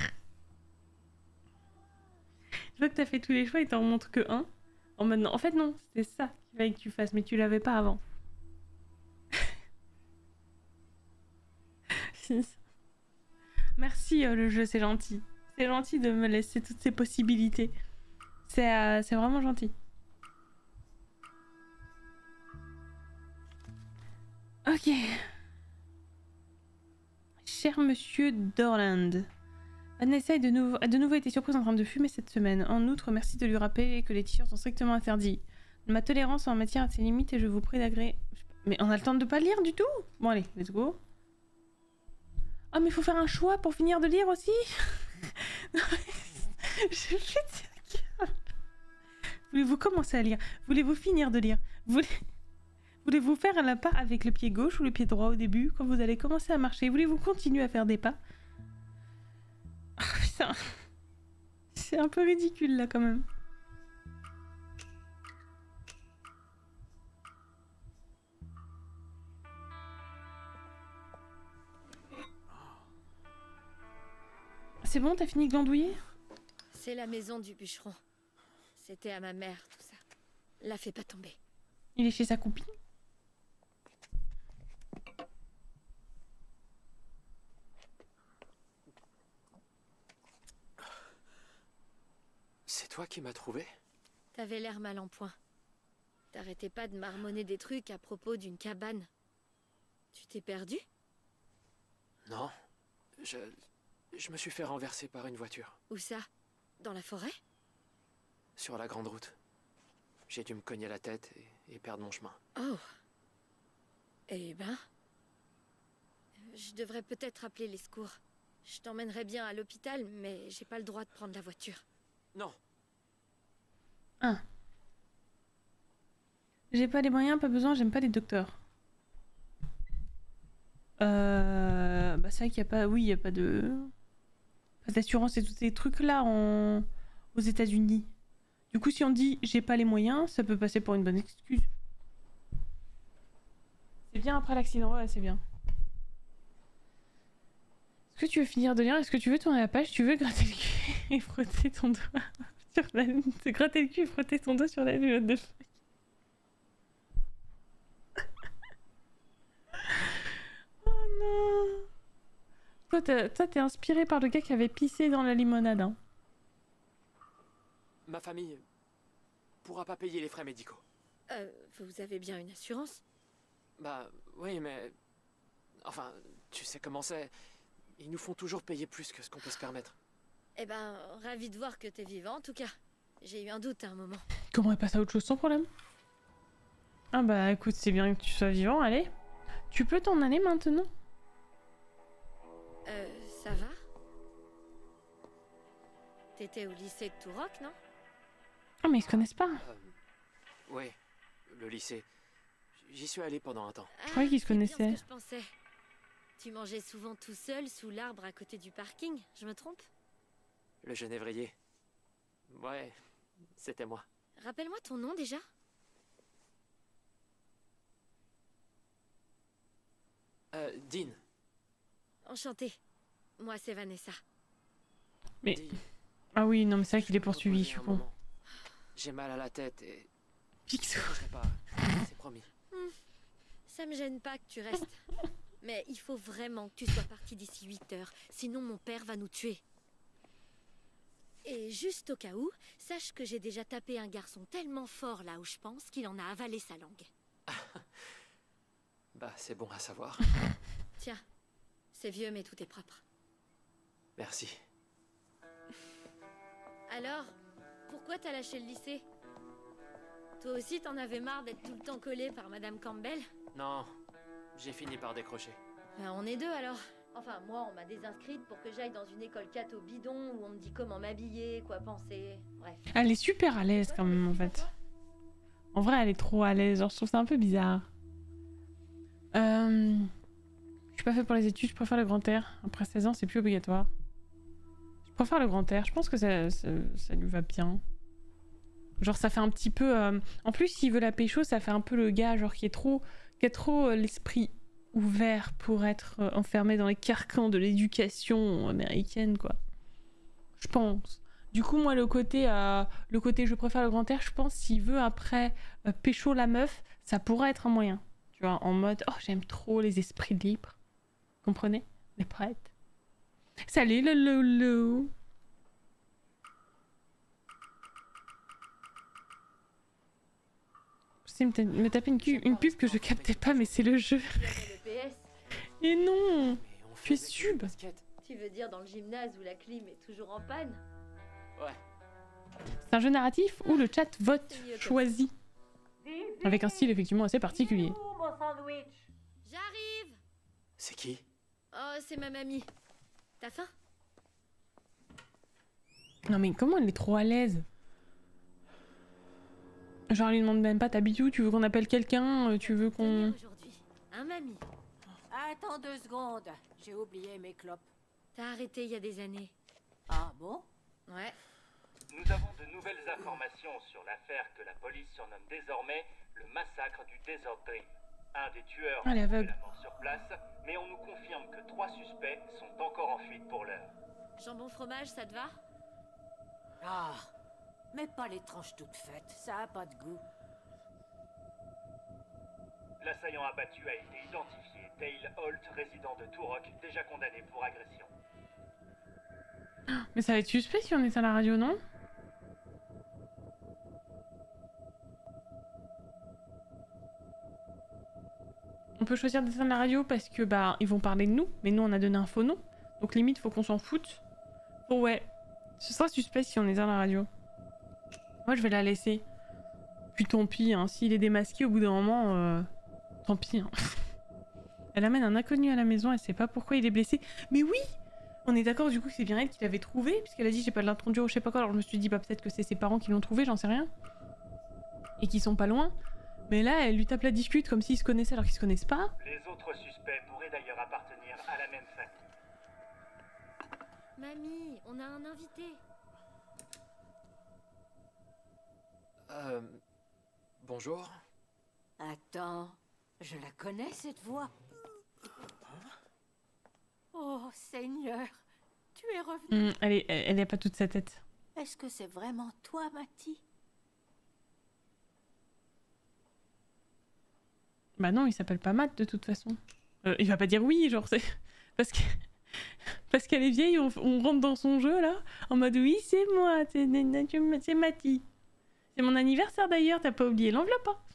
S1: vois que t'as fait tous les choix et t'en remontres que un. En mode non. En fait, non, c'était ça qu'il fallait que tu fasses, mais tu l'avais pas avant. Merci le jeu, c'est gentil. C'est gentil de me laisser toutes ces possibilités. C'est vraiment gentil. Ok. Cher monsieur Dorland, Vanessa a de nouveau été surprise en train de fumer cette semaine. En outre, merci de lui rappeler que les t-shirts sont strictement interdits. Ma tolérance en matière a ses limites et je vous prie d'agréer... Mais on a le temps de pas lire du tout? Bon allez, let's go. Oh mais il faut faire un choix pour finir de lire aussi. Je fais... Voulez-vous commencer à lire? Voulez-vous finir de lire? Voulez-vous faire un pas avec le pied gauche ou le pied droit au début quand vous allez commencer à marcher? Voulez-vous continuer à faire des pas? Oh, putain. C'est un peu ridicule là quand même. C'est bon, t'as fini de glandouiller?
S14: C'est la maison du bûcheron. C'était à ma mère, tout ça. La fais pas tomber.
S1: Il est chez sa copine?
S5: C'est toi qui m'as trouvé?
S14: T'avais l'air mal en point. T'arrêtais pas de marmonner des trucs à propos d'une cabane. Tu t'es perdu?
S5: Non. Je me suis fait renverser par une voiture.
S14: Où ça? Dans la forêt?
S5: Sur la grande route. J'ai dû me cogner la tête et perdre mon chemin.
S14: Oh. Eh ben... Je devrais peut-être appeler les secours. Je t'emmènerais bien à l'hôpital, mais j'ai pas le droit de prendre la voiture.
S5: Non.
S1: Ah. J'ai pas les moyens, pas besoin, j'aime pas les docteurs. Bah c'est vrai qu'il y a pas... Oui, il y a pas de... Pas d'assurance et tous ces trucs-là aux États-Unis. Du coup, si on dit j'ai pas les moyens, ça peut passer pour une bonne excuse. C'est bien après l'accident, ouais, c'est bien. Est-ce que tu veux finir de lire? Est-ce que tu veux tourner la page? Tu veux gratter le cul et frotter ton doigt sur la... C'est gratter le cul et frotter ton doigt sur la note de feuille. Oh non. Toi, t'es inspiré par le gars qui avait pissé dans la limonade, hein.
S5: Ma famille pourra pas payer les frais médicaux.
S14: Vous avez bien une assurance?
S5: Bah, oui, mais... Enfin, tu sais comment c'est. Ils nous font toujours payer plus que ce qu'on peut se permettre.
S14: Eh ben, ravi de voir que t'es vivant, en tout cas. J'ai eu un doute à un moment.
S1: Comment elle passe à autre chose sans problème? Ah bah écoute, c'est bien que tu sois vivant, allez. Tu peux t'en aller maintenant?
S14: Ça va? T'étais au lycée de Turok, non?
S1: Ah mais ils se connaissent pas.
S5: Ouais, le lycée. J'y suis allé pendant un temps.
S1: Je croyais qu'ils se connaissaient.
S14: C'est bien ce que je pensais. Tu mangeais souvent tout seul sous l'arbre à côté du parking, je me trompe?
S5: Le genévrier. Ouais, c'était moi.
S14: Rappelle-moi ton nom déjà?
S5: Dean.
S14: Enchantée. Moi, c'est Vanessa.
S1: Mais... Ah oui, non mais c'est vrai qu'il est poursuivi, je suis con.
S5: J'ai mal à la tête et...
S1: Picsou.
S5: C'est promis.
S14: Ça me gêne pas que tu restes. Mais il faut vraiment que tu sois parti d'ici 8 heures, sinon mon père va nous tuer. Et juste au cas où, sache que j'ai déjà tapé un garçon tellement fort là où je pense qu'il en a avalé sa langue.
S5: Bah, c'est bon à savoir.
S14: Tiens, c'est vieux mais tout est propre.
S5: Merci.
S14: Alors, pourquoi t'as lâché le lycée? Toi aussi t'en avais marre d'être tout le temps collé par Madame Campbell?
S5: Non, j'ai fini par décrocher.
S14: Ben, on est deux alors. Enfin, moi, on m'a désinscrite pour que j'aille dans une école catho bidon où on me dit comment m'habiller, quoi penser, bref.
S1: Elle est super à l'aise quand même en fait. En vrai, elle est trop à l'aise, genre je trouve ça un peu bizarre. Je suis pas fait pour les études, je préfère le grand air. Après 16 ans, c'est plus obligatoire. Je préfère le grand air, je pense que ça lui va bien. Genre ça fait un petit peu... En plus, s'il veut la pécho, ça fait un peu le gars genre qui a trop l'esprit ouvert pour être enfermé dans les carcans de l'éducation américaine, quoi. Je pense. Du coup, moi, le côté je préfère le grand air, je pense s'il veut après pécho la meuf, ça pourrait être un moyen. Tu vois, en mode, oh, j'aime trop les esprits libres. Comprenez? Les prêtres. Salut le loulou. Je sais me taper une pub que je captais pas, mais c'est le jeu. Et non, tu es sub.
S14: Tu veux dire dans le gymnase où la clim est toujours en panne?
S5: Ouais.
S1: C'est un jeu narratif où le chat vote, choisit. Avec un style effectivement assez particulier.
S14: J'arrive.
S5: C'est qui?
S14: Oh, c'est ma mamie. T'as faim?
S1: Non mais comment elle est trop à l'aise? Genre elle lui demande même pas t'habites où, tu veux qu'on appelle quelqu'un, tu veux qu'on...
S14: Hein, mamie?
S15: Attends 2 secondes, j'ai oublié mes clopes.
S14: T'as arrêté il y a des années.
S15: Ah bon?
S14: Ouais.
S11: Nous avons de nouvelles informations sur l'affaire que la police surnomme désormais le massacre du Desert Dream. Un des tueurs a trouvé la mort sur place, mais on nous confirme que 3 suspects sont encore en fuite pour l'heure.
S14: Jambon fromage, ça te va?
S15: Ah, mais pas les tranches toutes faites, ça a pas de goût.
S11: L'assaillant abattu a été identifié, Dale Holt, résident de Turok, déjà condamné pour agression.
S1: Mais ça va être suspect si on est à la radio, non? On peut choisir d'éteindre la radio parce que bah ils vont parler de nous, mais nous on a donné un faux nom. Donc limite faut qu'on s'en foute. Bon ouais, ce sera suspect si on est à la radio. Moi je vais la laisser. Puis tant pis, hein, s'il est démasqué au bout d'un moment, tant pis. Hein. Elle amène un inconnu à la maison, elle sait pas pourquoi il est blessé. Mais oui! On est d'accord du coup que c'est bien elle qui l'avait trouvé, puisqu'elle a dit j'ai pas de l'introduire ou je sais pas quoi, alors je me suis dit bah peut-être que c'est ses parents qui l'ont trouvé, j'en sais rien. Et qui sont pas loin. Mais là elle lui tape la discute comme s'ils se connaissaient alors qu'ils se connaissent pas.
S11: Les autres suspects pourraient d'ailleurs appartenir à la même famille.
S14: Mamie, on a un invité.
S5: Bonjour.
S15: Attends, je la connais cette voix. Oh Seigneur, tu es revenu.
S1: Elle a pas toute sa tête.
S15: Est-ce que c'est vraiment toi, Matty?
S1: Bah non, il s'appelle pas Matt de toute façon. Il va pas dire oui, genre c'est... Parce qu'elle est vieille, on rentre dans son jeu là, en mode oui c'est moi, c'est Matty. C'est mon anniversaire d'ailleurs, t'as pas oublié l'enveloppe hein.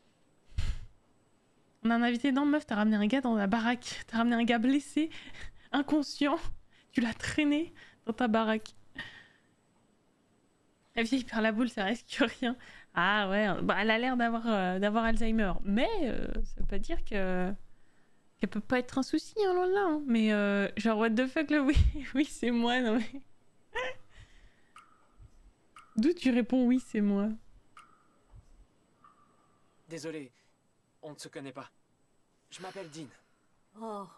S1: On a un invité dans meuf, t'as ramené un gars dans la baraque. T'as ramené un gars blessé, inconscient. Tu l'as traîné dans ta baraque. La vieille perd la boule, ça risque rien. Ah ouais, bah, elle a l'air d'avoir Alzheimer. Mais ça veut pas dire qu'elle peut pas être un souci, hein, loin de là. Hein. Mais genre, what the fuck, là, oui, oui, c'est moi, non mais... D'où tu réponds oui, c'est moi?
S5: Désolé, on ne se connaît pas. Je m'appelle Dean.
S15: Oh.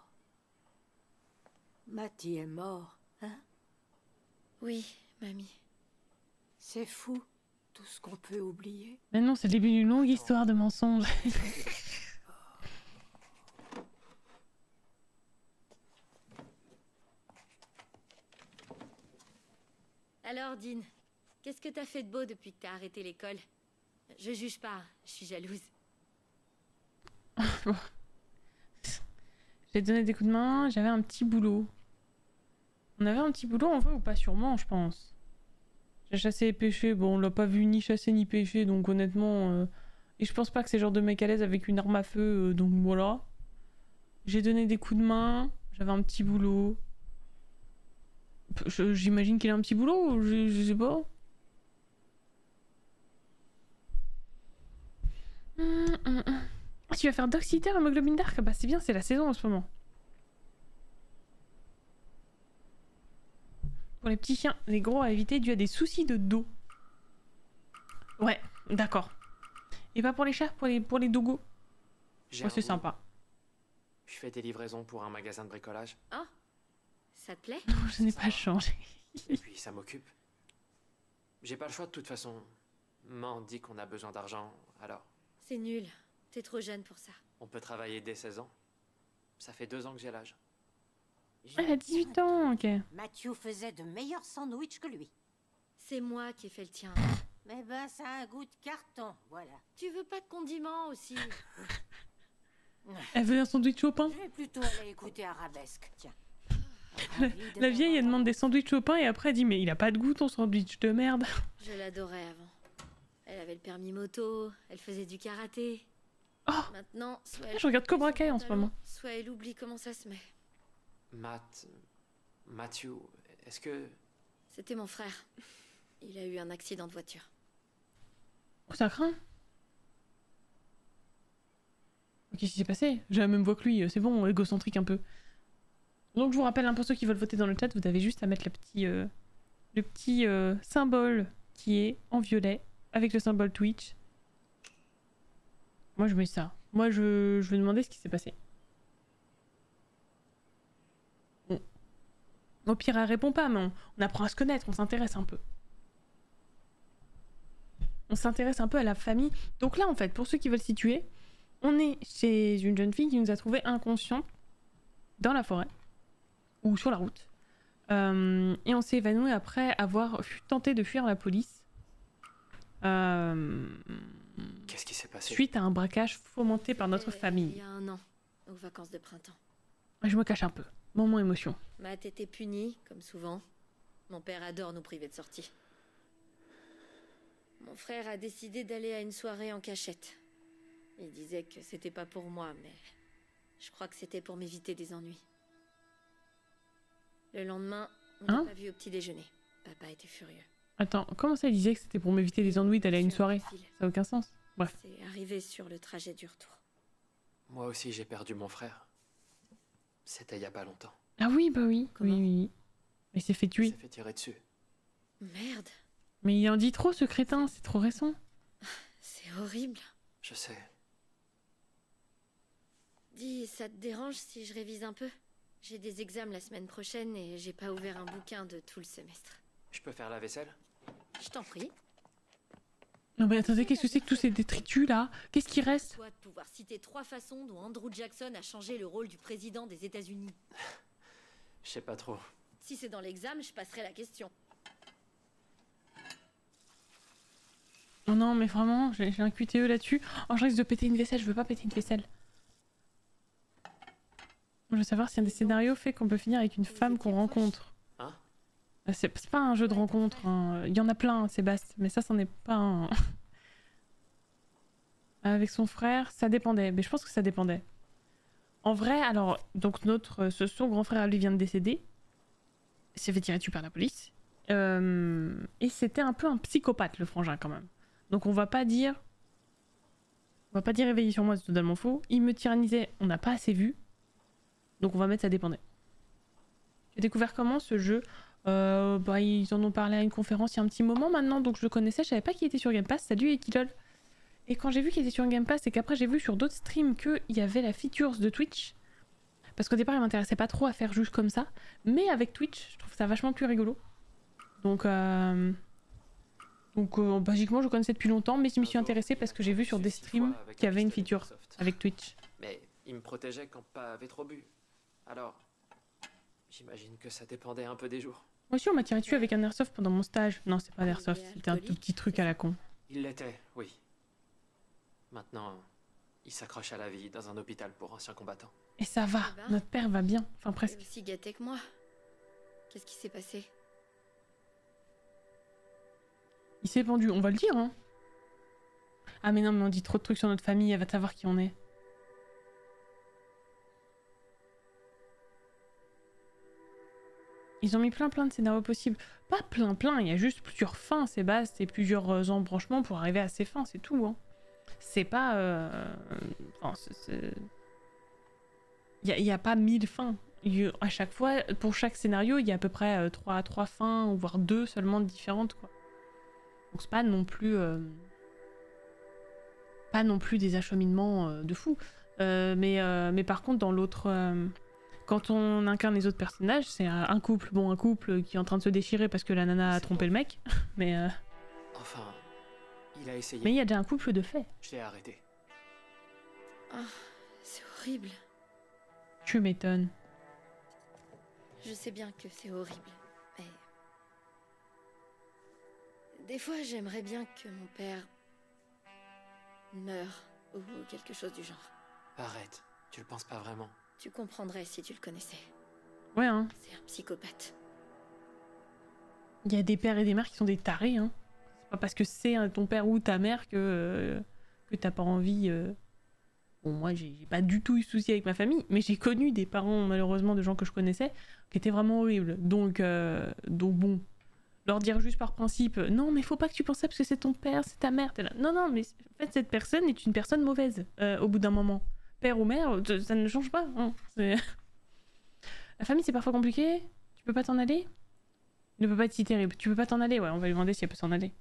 S15: Matty est mort, hein?
S14: Oui, mamie.
S15: C'est fou, tout ce qu'on peut oublier.
S1: Mais non, c'est le début d'une longue histoire de mensonges.
S14: Alors, Dean, qu'est-ce que t'as fait de beau depuis que t'as arrêté l'école? Je juge pas, je suis jalouse.
S1: J'ai donné des coups de main, j'avais un petit boulot. On avait un petit boulot en vrai ou pas? Sûrement, je pense. J'ai chassé et pêché, bon, on l'a pas vu ni chasser ni pêcher, donc honnêtement... Et je pense pas que c'est le genre de mec à l'aise avec une arme à feu, donc voilà. J'ai donné des coups de main, j'avais un petit boulot. J'imagine qu'il a un petit boulot, je sais pas. Tu vas faire Dog-Sitter Hémoglobine Dark? Bah c'est bien, c'est la saison en ce moment. Pour les petits chiens, les gros à éviter dû à des soucis de dos. Ouais, d'accord. Et pas pour les chats, pour les dogos. Ouais, c'est sympa.
S5: Je fais des livraisons pour un magasin de bricolage.
S14: Oh, ça te plaît?
S1: Non, je n'ai pas changé.
S5: Et puis ça m'occupe. J'ai pas le choix de toute façon. Maman dit qu'on a besoin d'argent, alors...
S14: C'est nul. T'es trop jeune pour ça.
S5: On peut travailler dès 16 ans. Ça fait 2 ans que j'ai l'âge.
S1: Elle a 18 ans, ok.
S15: Matthew faisait de meilleurs sandwichs que lui.
S14: C'est moi qui ai fait le tien.
S15: Mais ben, ça a un goût de carton, voilà.
S14: Tu veux pas de condiments aussi?
S1: Elle veut un sandwich au pain?
S15: Je vais plutôt aller écouter Arabesque, tiens.
S1: La vieille, elle demande des sandwichs au pain et après elle dit mais il a pas de goût ton sandwich de merde.
S14: Je l'adorais avant. Elle avait le permis moto, elle faisait du karaté.
S1: Oh.
S14: Maintenant, soit
S1: Je regarde Cobra Kai en ce moment.
S14: Soit elle oublie comment ça se met.
S5: Matthew, est-ce que...
S14: C'était mon frère. Il a eu un accident de voiture.
S1: Oh, ça craint. Qu'est-ce qui s'est passé? J'ai la même voix que lui, c'est bon, égocentrique un peu. Donc je vous rappelle, pour ceux qui veulent voter dans le chat, vous avez juste à mettre le petit symbole qui est en violet avec le symbole Twitch. Moi je mets ça. Moi je vais demander ce qui s'est passé. Bon. Au pire elle répond pas, mais on apprend à se connaître, on s'intéresse un peu. On s'intéresse un peu à la famille. Donc là en fait, pour ceux qui veulent situer, on est chez une jeune fille qui nous a trouvée inconsciente dans la forêt. Ou sur la route. Et on s'est évanoui après avoir tenté de fuir la police.
S5: Qu'est-ce qui s'est passé?
S1: Suite à un braquage fomenté par notre famille.
S14: Il y a 1 an, aux vacances de printemps.
S1: Je me cache un peu. Moment émotion.
S14: Matt était puni, comme souvent. Mon père adore nous priver de sortie. Mon frère a décidé d'aller à une soirée en cachette. Il disait que c'était pas pour moi, mais je crois que c'était pour m'éviter des ennuis. Le lendemain, on n'a pas vu au petit déjeuner. Papa était furieux.
S1: Attends, comment ça il disait que c'était pour m'éviter des ennuis d'aller à une soirée? Ça n'a aucun sens. Bref.
S14: C'est arrivé sur le trajet du retour.
S5: Moi aussi j'ai perdu mon frère. C'était il y a pas longtemps.
S1: Ah oui, bah oui.
S14: Comment?
S1: Oui. Il s'est fait tuer.
S5: Il s'est fait tirer dessus.
S14: Merde.
S1: Mais il en dit trop ce crétin, c'est trop récent.
S14: C'est horrible.
S5: Je sais.
S14: Dis, ça te dérange si je révise un peu? J'ai des examens la semaine prochaine et j'ai pas ouvert un bouquin de tout le semestre.
S5: Je peux faire la vaisselle?
S14: Je t'en prie.
S1: Non mais attendez, qu'est-ce que c'est que tous ces détritus là? Qu'est-ce qui reste?
S14: Toi de pouvoir citer 3 façons dont Andrew Jackson a changé le rôle du président des États-Unis.
S5: Je sais pas trop.
S14: Si c'est dans l'examen, je passerai la question.
S1: Oh non mais vraiment, j'ai un QTE là-dessus. Oh je risque de péter une vaisselle, je veux pas péter une vaisselle. Je veux savoir si un des scénarios fait qu'on peut finir avec une femme qu'on rencontre.
S5: Hein?
S1: C'est pas un jeu de rencontre, hein. Il y en a plein, Sébastien, mais ça, c'en est pas un. Avec son frère, ça dépendait, mais je pense que ça dépendait. En vrai, alors, donc son grand frère, lui, vient de décéder. Il s'est fait tirer dessus par la police. Et c'était un peu un psychopathe, le frangin, quand même. Donc on va pas dire éveillé sur moi, c'est totalement faux. Il me tyrannisait, on n'a pas assez vu. Donc on va mettre ça dépendait. J'ai découvert comment ce jeu. Bah, ils en ont parlé à une conférence il y a un petit moment maintenant, donc je le connaissais, je savais pas qu'il était sur Game Pass. Salut Ekilol. Et quand j'ai vu qu'il était sur Game Pass, c'est qu'après j'ai vu sur d'autres streams qu'il y avait la features de Twitch. Parce qu'au départ il m'intéressait pas trop à faire juste comme ça. Mais avec Twitch, je trouve ça vachement plus rigolo. Donc basiquement je connaissais depuis longtemps, mais je m'y suis intéressée parce que j'ai vu sur des streams qu'il y avait une feature avec Twitch.
S5: Mais il me protégeait quand Papa avait trop bu. Alors, j'imagine que ça dépendait un peu des jours.
S1: Moi aussi on m'a tiré dessus avec un airsoft pendant mon stage. Non c'est pas d'airsoft, c'était un tout petit truc à la con.
S5: Il l'était, oui. Maintenant, il s'accroche à la vie dans un hôpital pour anciens combattants.
S1: Et ça va, notre père va bien, enfin presque.
S14: Il est aussi gâté que moi. Qu'est-ce qui s'est passé?
S1: Il s'est pendu, on va le dire hein. Ah mais non mais on dit trop de trucs sur notre famille, elle va savoir qui on est. Ils ont mis plein de scénarios possibles. Pas plein, il y a juste plusieurs fins, c'est base, c'est plusieurs embranchements pour arriver à ces fins, c'est tout hein. C'est pas... Enfin, il y a pas 1000 fins. À chaque fois, pour chaque scénario, il y a à peu près 3 fins, ou voire 2 seulement différentes quoi. Donc c'est pas non plus... Pas non plus des acheminements de fou. Mais par contre, dans l'autre... Quand on incarne les autres personnages, c'est un couple qui est en train de se déchirer parce que la nana a trompé le mec. Mais...
S5: Enfin, il a essayé.
S1: Mais il y a déjà un couple de fait.
S5: Je l'ai arrêté.
S14: Oh, c'est horrible.
S1: Tu m'étonnes.
S14: Je sais bien que c'est horrible, mais... Des fois, j'aimerais bien que mon père... meure, ou quelque chose du genre.
S5: Arrête, tu le penses pas vraiment.
S14: Tu comprendrais si tu le connaissais.
S1: Ouais hein.
S14: C'est un psychopathe.
S1: Il y a des pères et des mères qui sont des tarés hein. C'est pas parce que c'est ton père ou ta mère que t'as pas envie... Bon moi j'ai pas du tout eu de souci avec ma famille, mais j'ai connu des parents malheureusement de gens que je connaissais qui étaient vraiment horribles. Donc bon, leur dire juste par principe non mais faut pas que tu penses ça parce que c'est ton père, c'est ta mère, t'es là. Non mais en fait cette personne est une personne mauvaise au bout d'un moment. Père ou mère, ça ne change pas. Hein. La famille c'est parfois compliqué, tu peux pas t'en aller. Il ne peut pas être si terrible, tu peux pas t'en aller, ouais on va lui demander si elle peut s'en aller.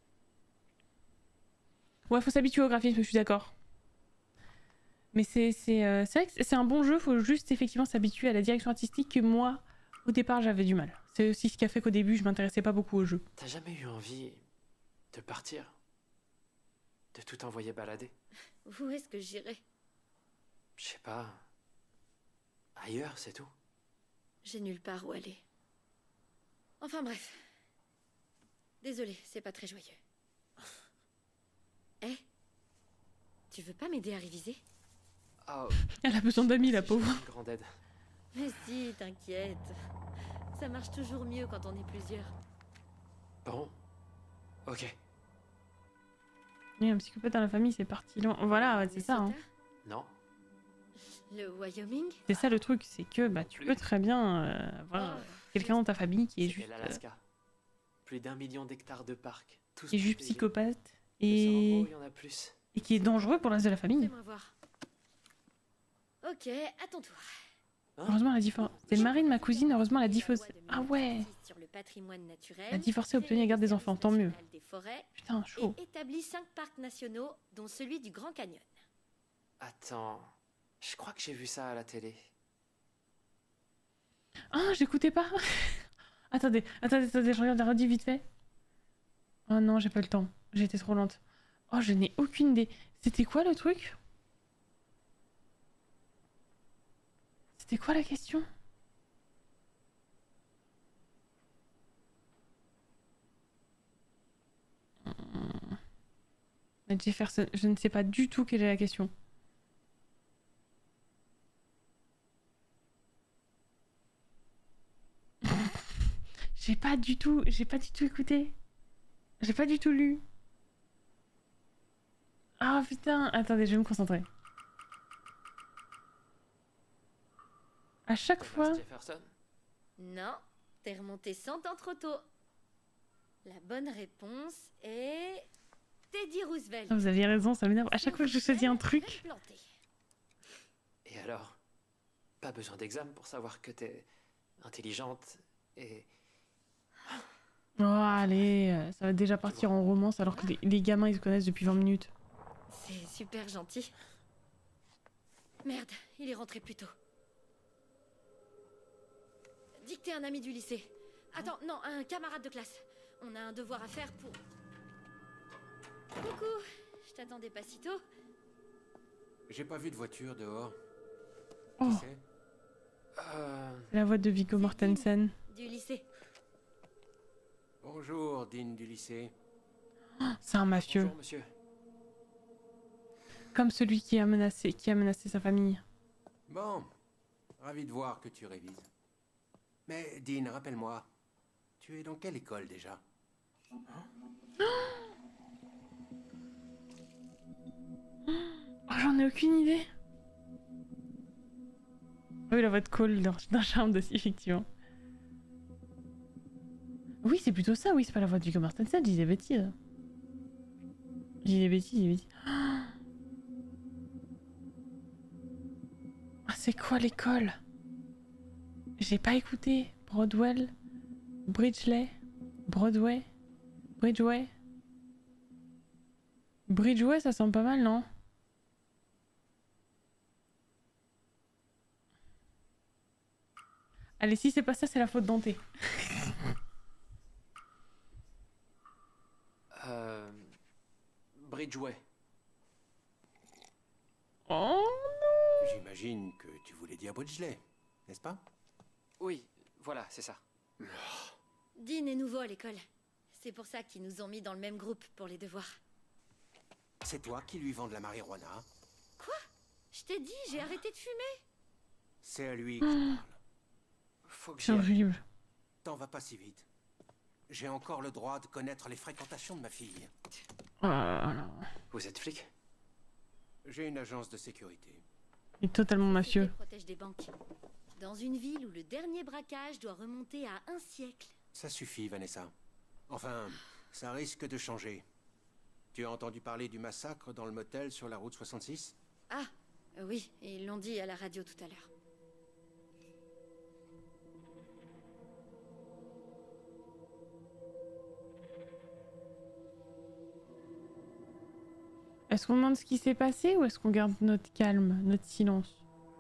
S1: Ouais faut s'habituer au graphisme, je suis d'accord. Mais c'est vrai que c'est un bon jeu, faut juste effectivement s'habituer à la direction artistique que moi, au départ, j'avais du mal. C'est aussi ce qui a fait qu'au début, je m'intéressais pas beaucoup au jeu.
S5: T'as jamais eu envie de partir? De tout envoyer balader?
S14: Où est-ce que j'irai?
S5: Je sais pas... Ailleurs, c'est tout.
S14: J'ai nulle part où aller. Enfin bref. Désolée, c'est pas très joyeux. Eh? Tu veux pas m'aider à réviser?
S5: Oh,
S1: elle a besoin d'amis, la pauvre.
S5: Grande aide.
S14: Mais si, t'inquiète. Ça marche toujours mieux quand on est plusieurs.
S5: Bon. Ok.
S1: Il y a un psychopathe dans la famille, c'est parti loin. Voilà, c'est ça. Hein.
S5: Non.
S14: Le Wyoming?
S1: C'est ça le truc, c'est que bah, tu peux très bien avoir quelqu'un dans ta famille qui est juste...
S5: l'Alaska. Plus d'1 million d'hectares de parcs.
S1: Qui est juste psychopathe et...
S5: il y en a plus.
S1: Et qui est dangereux pour le reste de la famille.
S14: Fais-moi voir. Ok, à ton tour.
S1: Heureusement, elle a divorcé. C'est le mari de ma cousine, heureusement, elle a divorcé. Ah ouais. Elle a divorcé, obtenu la garde des enfants, tant mieux. Putain, chaud.
S14: Et établit 5 parcs nationaux, dont celui du Grand Canyon.
S5: Attends, je crois que j'ai vu ça à la télé.
S1: Ah, j'écoutais pas. attendez, je regarde la redit vite fait. Oh non, j'ai pas le temps. J'ai été trop lente. Oh, je n'ai aucune idée. C'était quoi le truc? C'était quoi la question? Jefferson, je ne sais pas du tout quelle est la question. J'ai pas du tout écouté. J'ai pas du tout lu. Ah putain, attendez, je vais me concentrer. À chaque fois...
S14: Non, t'es remonté 100 ans trop tôt. La bonne réponse est... Teddy Roosevelt.
S1: Ah, vous aviez raison, ça m'énerve. À chaque fois que je choisis un truc.
S5: Et alors? Pas besoin d'examen pour savoir que t'es intelligente et...
S1: Oh, allez, ça va déjà partir en romance alors que les gamins ils se connaissent depuis 20 minutes.
S14: C'est super gentil. Merde, il est rentré plus tôt. Dis que t'es un ami du lycée. Attends, non, un camarade de classe. On a un devoir à faire pour... Coucou, je t'attendais pas si tôt.
S8: J'ai pas vu de voiture dehors.
S1: Oh.
S8: Qui c'est?
S1: La voix de Viggo Mortensen.
S14: Du lycée.
S8: Bonjour, Dean du lycée.
S1: Oh, c'est un mafieux.
S5: Bonjour, monsieur.
S1: Comme celui qui a menacé sa famille.
S8: Bon, ravi de voir que tu révises. Mais Dean, rappelle-moi, tu es dans quelle école déjà?
S1: Oh, j'en ai aucune idée. Ah oui, la voix de Cole d'un charme aussi, effectivement. Oui, c'est plutôt ça, oui, c'est pas la voix de Viggo Mortensen, je dis des bêtises. Ah, c'est quoi l'école? J'ai pas écouté. Broadway, Bridgeway, ça semble pas mal, non? Allez, si c'est pas ça, c'est la faute d'Anté.
S5: Bridgeway.
S1: Oh non!
S8: J'imagine que tu voulais dire Bridgeley, n'est-ce pas?
S5: Oui, voilà, c'est ça.
S14: Dean est nouveau à l'école. C'est pour ça qu'ils nous ont mis dans le même groupe pour les devoirs.
S8: C'est toi qui lui vends de la marijuana?
S14: Quoi? Je t'ai dit, j'ai arrêté de fumer.
S8: C'est à lui que je parle.
S5: Faut que
S1: c'est horrible.
S8: T'en vas pas si vite. J'ai encore le droit de connaître les fréquentations de ma fille.
S1: Oh là là.
S5: Vous êtes flic?
S8: J'ai une agence de sécurité.
S1: Il est totalement mafieux.
S14: Protège des banques. Dans une ville où le dernier braquage doit remonter à 1 siècle.
S8: Ça suffit, Vanessa. Enfin, ça risque de changer. Tu as entendu parler du massacre dans le motel sur la route 66?
S14: Ah, oui, ils l'ont dit à la radio tout à l'heure.
S1: Est-ce qu'on demande ce qui s'est passé ou est-ce qu'on garde notre calme, notre silence?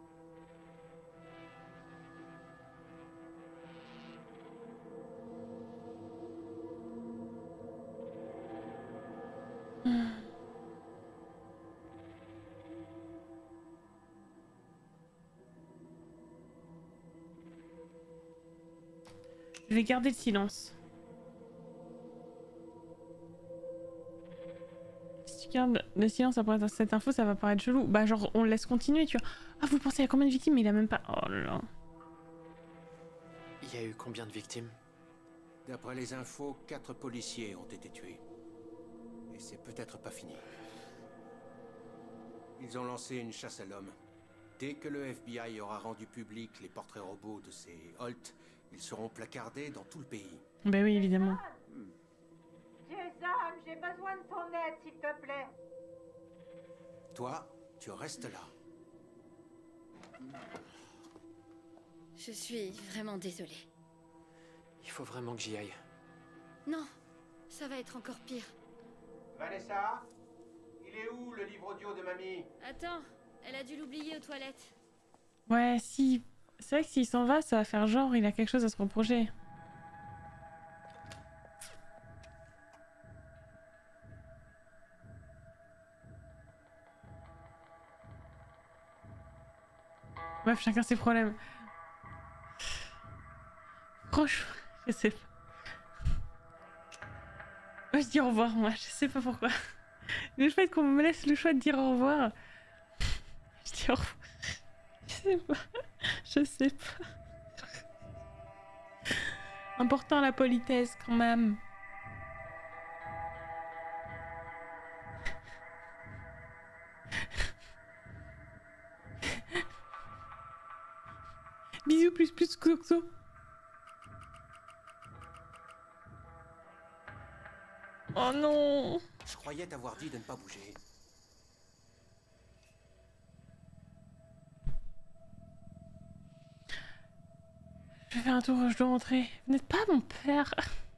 S1: Je vais garder le silence. Si tu gardes le silence après cette info, ça va paraître chelou. Bah genre on le laisse continuer, tu vois. Ah, vous pensez à combien de victimes? Mais il a même pas... Oh là là.
S5: Il y a eu combien de victimes?
S8: D'après les infos, 4 policiers ont été tués. Et c'est peut-être pas fini. Ils ont lancé une chasse à l'homme. Dès que le FBI aura rendu public les portraits robots de ces Holt, ils seront placardés dans tout le pays.
S1: Bah oui, évidemment.
S6: Jason, j'ai besoin de ton aide, s'il te plaît.
S8: Toi, tu restes là.
S14: Je suis vraiment désolée.
S5: Il faut vraiment que j'y aille.
S14: Non, ça va être encore pire.
S8: Vanessa, il est où le livre audio de mamie?
S14: Attends, elle a dû l'oublier aux toilettes.
S1: Ouais, si... C'est vrai que s'il s'en va, ça va faire genre il a quelque chose à se reprocher. Bref, chacun ses problèmes. Franchement, je sais pas. Moi, je dis au revoir, moi. Je sais pas pourquoi. Le fait qu'on me laisse le choix de dire au revoir. Je dis au revoir. Je sais pas. Je sais pas. Important la politesse, quand même. Bisous plus Xoxo. Oh non.
S8: Je croyais t'avoir dit de ne pas bouger.
S1: Je vais faire un tour, je dois rentrer. Vous n'êtes pas mon père.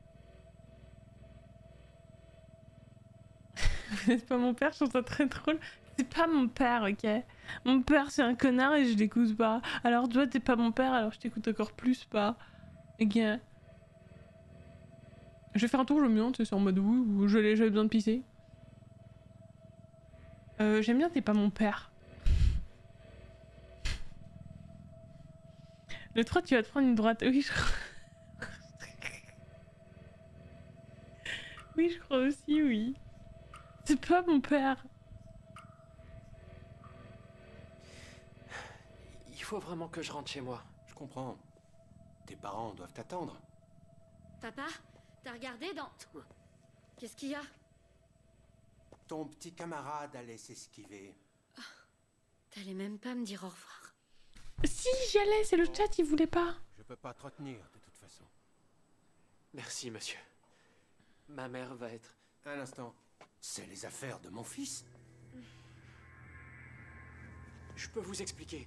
S1: Vous n'êtes pas mon père, je trouve ça très drôle. C'est pas mon père, ok? Mon père c'est un connard et je l'écoute pas. Alors toi t'es pas mon père, alors je t'écoute encore plus pas. Ok. Je vais faire un tour, je me demande, c'est en mode où j'avais besoin de pisser. J'aime bien t'es pas mon père. Le 3 tu vas te prendre une droite. Oui je crois. Oui je crois aussi, oui. C'est pas mon père.
S5: Il faut vraiment que je rentre chez moi.
S8: Je comprends. Tes parents doivent t'attendre.
S14: Papa, t'as regardé dans... Qu'est-ce qu'il y a?
S8: Ton petit camarade allait s'esquiver.
S14: Oh, t'allais même pas me dire au revoir.
S1: Si, j'y allais, c'est le chat, il voulait pas.
S8: Je peux pas te retenir, de toute façon.
S5: Merci, monsieur. Ma mère va être...
S8: Un instant. C'est les affaires de mon fils.
S5: Je peux vous expliquer.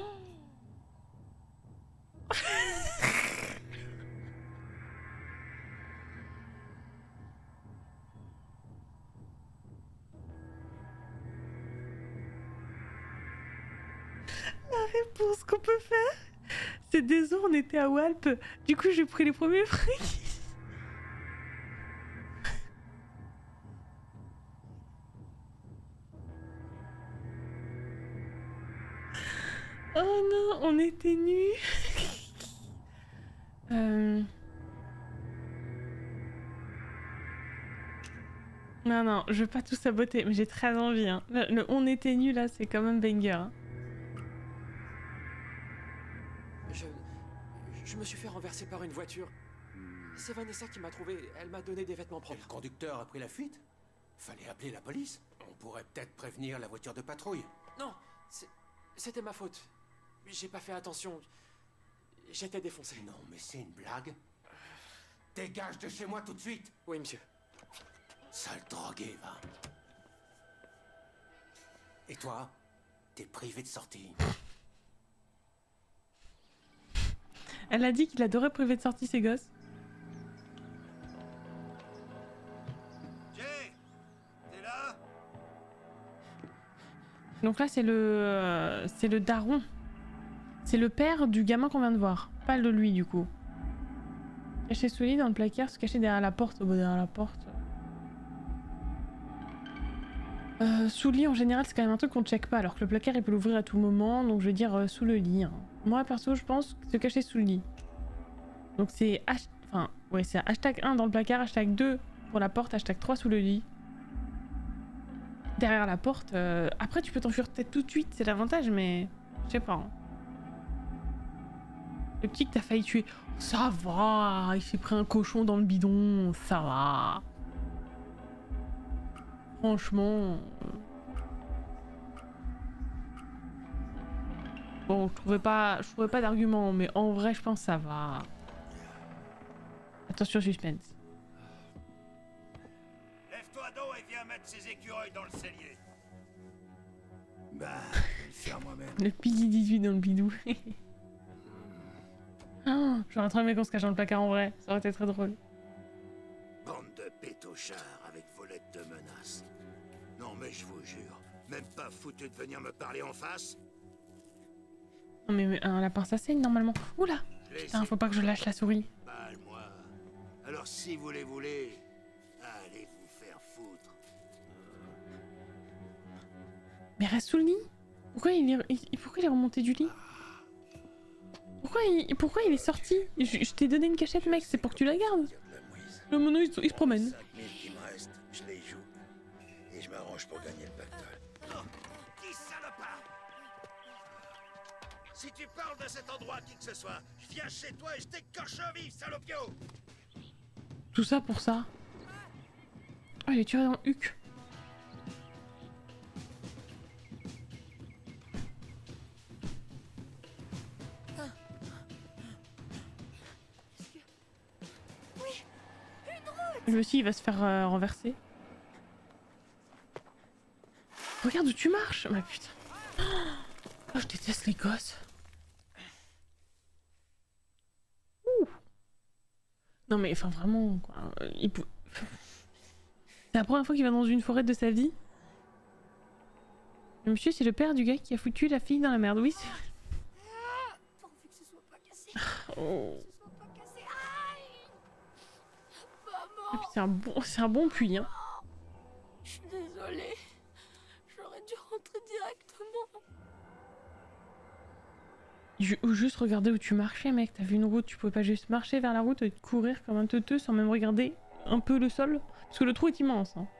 S1: La réponse qu'on peut faire, c'est désolé, on était à Walp. Du coup, j'ai pris les premiers frics. Oh non, on était nus. Non, non, je veux pas tout saboter, mais j'ai très envie. Hein. Le on était nus là, c'est quand même banger. Hein.
S5: Je me suis fait renverser par une voiture. C'est Vanessa qui m'a trouvé. Elle m'a donné des vêtements
S8: Et
S5: propres.
S8: le conducteur a pris la fuite? Fallait appeler la police. On pourrait peut-être prévenir la voiture de patrouille.
S5: Non, c'était ma faute. J'ai pas fait attention. J'étais défoncé.
S8: Non, mais c'est une blague. Dégage de chez moi tout de suite.
S5: Oui, monsieur.
S8: Sale drogué, va. Et toi? T'es privé de sortie.
S1: Elle a dit qu'il adorait priver de sortie ses gosses.
S12: Jay, t'es là?
S1: Donc là, c'est le daron. C'est le père du gamin qu'on vient de voir. Pas de lui, du coup. Caché sous le lit dans le placard, se cacher derrière la porte. Oh, bah, derrière la porte. Sous le lit, en général, c'est quand même un truc qu'on check pas. Alors que le placard, il peut l'ouvrir à tout moment. Donc je vais dire sous le lit. Hein. Moi, perso, je pense se cacher sous le lit. Donc c'est enfin, ouais, c'est hashtag 1 dans le placard, hashtag 2 pour la porte, hashtag 3 sous le lit. Derrière la porte, après tu peux t'enfuir peut-être tout de suite, c'est l'avantage, mais je sais pas. Hein. Le petit que t'as failli tuer, ça va, il s'est pris un cochon dans le bidon, ça va. Franchement... Bon, je trouvais pas d'argument, mais en vrai, je pense que ça va. Attention, suspense.
S12: Lève-toi donc et viens mettre ces écureuils dans le cellier. Bah, je vais le faire moi-même.
S1: Le pili 18 dans le bidou. Oh, j'aurais trop aimé qu'on se cache dans le placard en vrai, ça aurait été très drôle.
S12: Bande de pétochards avec vos lettres de menaces. Non mais je vous jure, même pas foutu de venir me parler en face.
S1: Non mais un lapin ça saigne normalement. Oula! Putain, faut pas que je lâche la souris.
S12: Balle-moi. Alors si vous les voulez, allez vous faire foutre.
S1: Mais reste sous le lit? Pourquoi il est remonté du lit? Pourquoi il est sorti? Je t'ai donné une cachette mec, c'est pour que tu la gardes. Le mono il se promène.
S12: 5 000 qui me restent, je les joue. Et je m'arrange pour gagner le pactole. Oh, qui salopard! Si tu parles de cet endroit à qui que ce soit, je viens chez toi et je t'écorche vif, salopio!
S1: Tout ça pour ça. Oh, il est tiré dans le huc. Je me suis dit, il va se faire renverser. Regarde où tu marches. Mais putain. Oh, je déteste les gosses. Ouh. Non mais enfin vraiment quoi. C'est la première fois qu'il va dans une forêt de sa vie. Le monsieur c'est le père du gars qui a foutu la fille dans la merde. Oui c'est vrai.
S9: Pourvu que ce soit pas cassé.
S1: Oh.
S9: Maman.
S1: C'est un bon puits hein.
S9: Je suis désolée. J'aurais dû rentrer directement.
S1: Ou juste regarder où tu marchais mec, t'as vu une route, tu pouvais pas juste marcher vers la route et courir comme un teuteux sans même regarder un peu le sol? Parce que le trou est immense hein.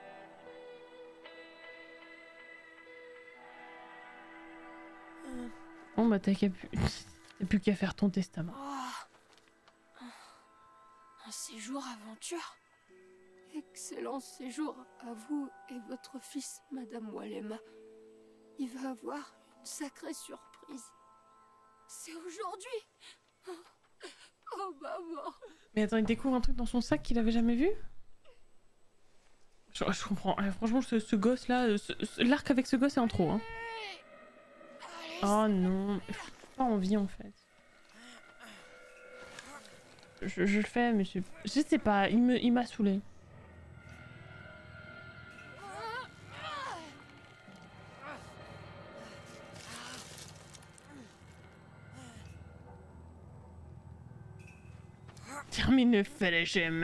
S1: Bon bah t'as plus qu'à faire ton testament.
S9: Oh. Un séjour aventure. Excellent séjour à vous et votre fils, Madame Walema. Il va avoir une sacrée surprise. C'est aujourd'hui. Oh maman.
S1: Mais attends, il découvre un truc dans son sac qu'il avait jamais vu? Je comprends. Franchement, ce gosse là, l'arc avec ce gosse est en trop hein. Oh non, j'ai pas envie en fait. Je le fais mais je sais pas, il m'a saoulé. Termine le Fellowship.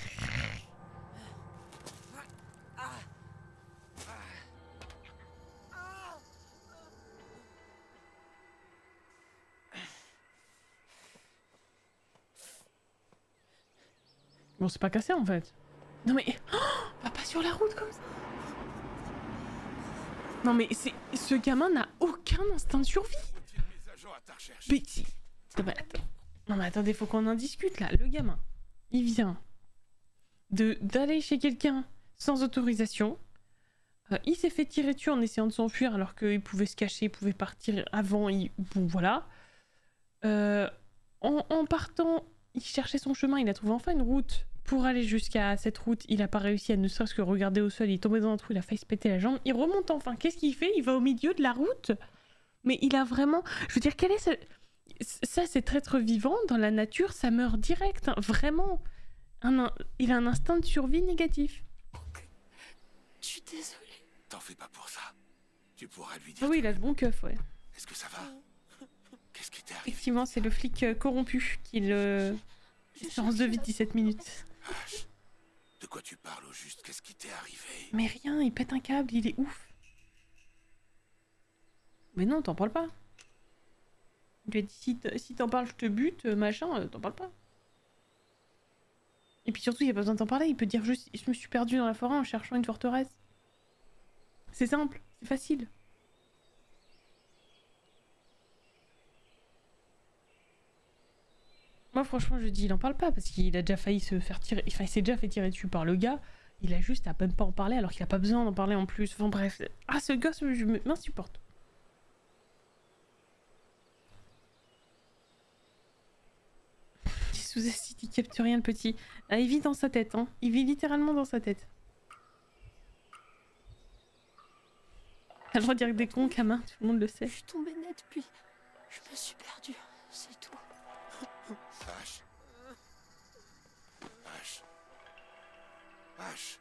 S1: Bon, c'est pas cassé en fait. Non mais... Oh, va pas sur la route comme ça. Non mais ce gamin n'a aucun instinct de survie. Petit. Non mais attendez, faut qu'on en discute là. Le gamin, il vient d'aller chez quelqu'un sans autorisation. Il s'est fait tirer dessus en essayant de s'enfuir alors qu'il pouvait se cacher, il pouvait partir avant. Bon voilà. En partant, il cherchait son chemin, il a trouvé enfin une route. Pour aller jusqu'à cette route, il a pas réussi à ne serait-ce que regarder au sol, il est tombé dans un trou, il a failli se péter la jambe. Il remonte enfin, qu'est-ce qu'il fait? Il va au milieu de la route. Mais il a vraiment... Je veux dire, quel est ce... Ça, c'est être vivant dans la nature, ça meurt direct, hein. Vraiment. Il a un instinct de survie négatif.
S9: Je suis désolée.
S12: T'en fais pas pour ça. Tu pourras lui dire...
S1: Ah oui, il a le bon keuf, ouais.
S12: Est-ce que ça va? Qu'est-ce qui t'est arrivé?
S1: Effectivement, c'est le flic corrompu qui le... Séance de vie de 17 minutes.
S12: Ash, de quoi tu parles au juste? Qu'est-ce qui t'est arrivé?
S1: Mais rien, il pète un câble, il est ouf. Mais non, t'en parles pas. Il lui a dit si t'en parles, je te bute, machin, t'en parles pas. Et puis surtout, il n'y a pas besoin de t'en parler, il peut dire juste je me suis perdu dans la forêt en cherchant une forteresse. C'est simple, c'est facile. Moi franchement je dis il en parle pas parce qu'il a déjà failli se faire tirer, enfin il s'est déjà fait tirer dessus par le gars, il a juste à même pas en parler alors qu'il a pas besoin d'en parler en plus, enfin bref, ah ce gosse je m'insupporte. Il sous-estime, il capte rien le petit, ah, il vit dans sa tête hein, il vit littéralement dans sa tête. T'as le droit de dire que des cons Camin, tout le monde le sait.
S9: Je suis tombée nette puis je me suis perdue, c'est tout.
S12: Ash. Ash. Ash.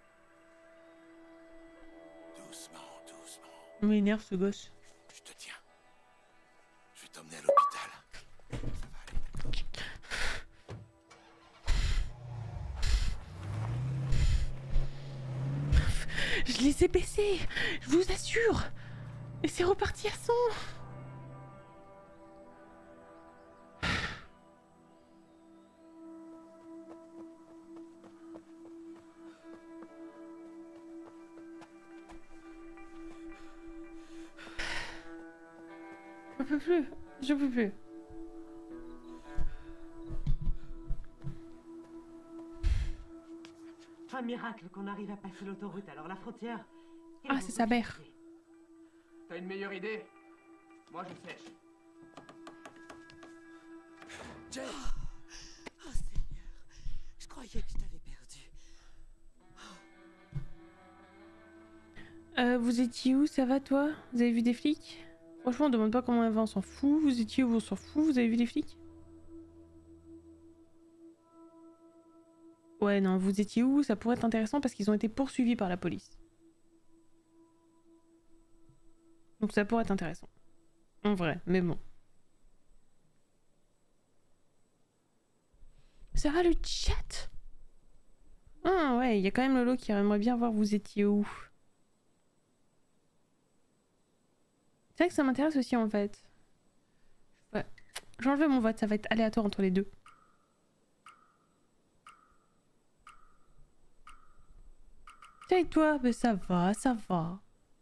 S12: Doucement, doucement.
S1: Il m'énerve ce gosse.
S12: Je te tiens. Je vais t'emmener à l'hôpital. Ça va aller.
S1: Je les ai baissés, je vous assure. Et c'est reparti à 100. Je peux plus, je peux plus.
S15: Un miracle qu'on arrive à passer l'autoroute, alors la frontière...
S1: Ah, c'est sa mère.
S16: T'as une meilleure idée? Moi, je sèche.
S3: Jay! Oh Seigneur, je croyais que je t'avais perdu.
S1: Vous étiez où? Ça va toi? Vous avez vu des flics? Franchement on demande pas comment elle va, on s'en fout. Vous étiez où? On s'en fout. Vous avez vu des flics? Ouais non, vous étiez où? Ça pourrait être intéressant parce qu'ils ont été poursuivis par la police. Donc ça pourrait être intéressant. En vrai, mais bon. Ça va le chat? Ah ouais, il y a quand même Lolo qui aimerait bien voir vous étiez où. C'est vrai que ça m'intéresse aussi en fait. Ouais. J'ai enlevé mon vote, ça va être aléatoire entre les deux. Tiens et toi? Mais ça va, ça va.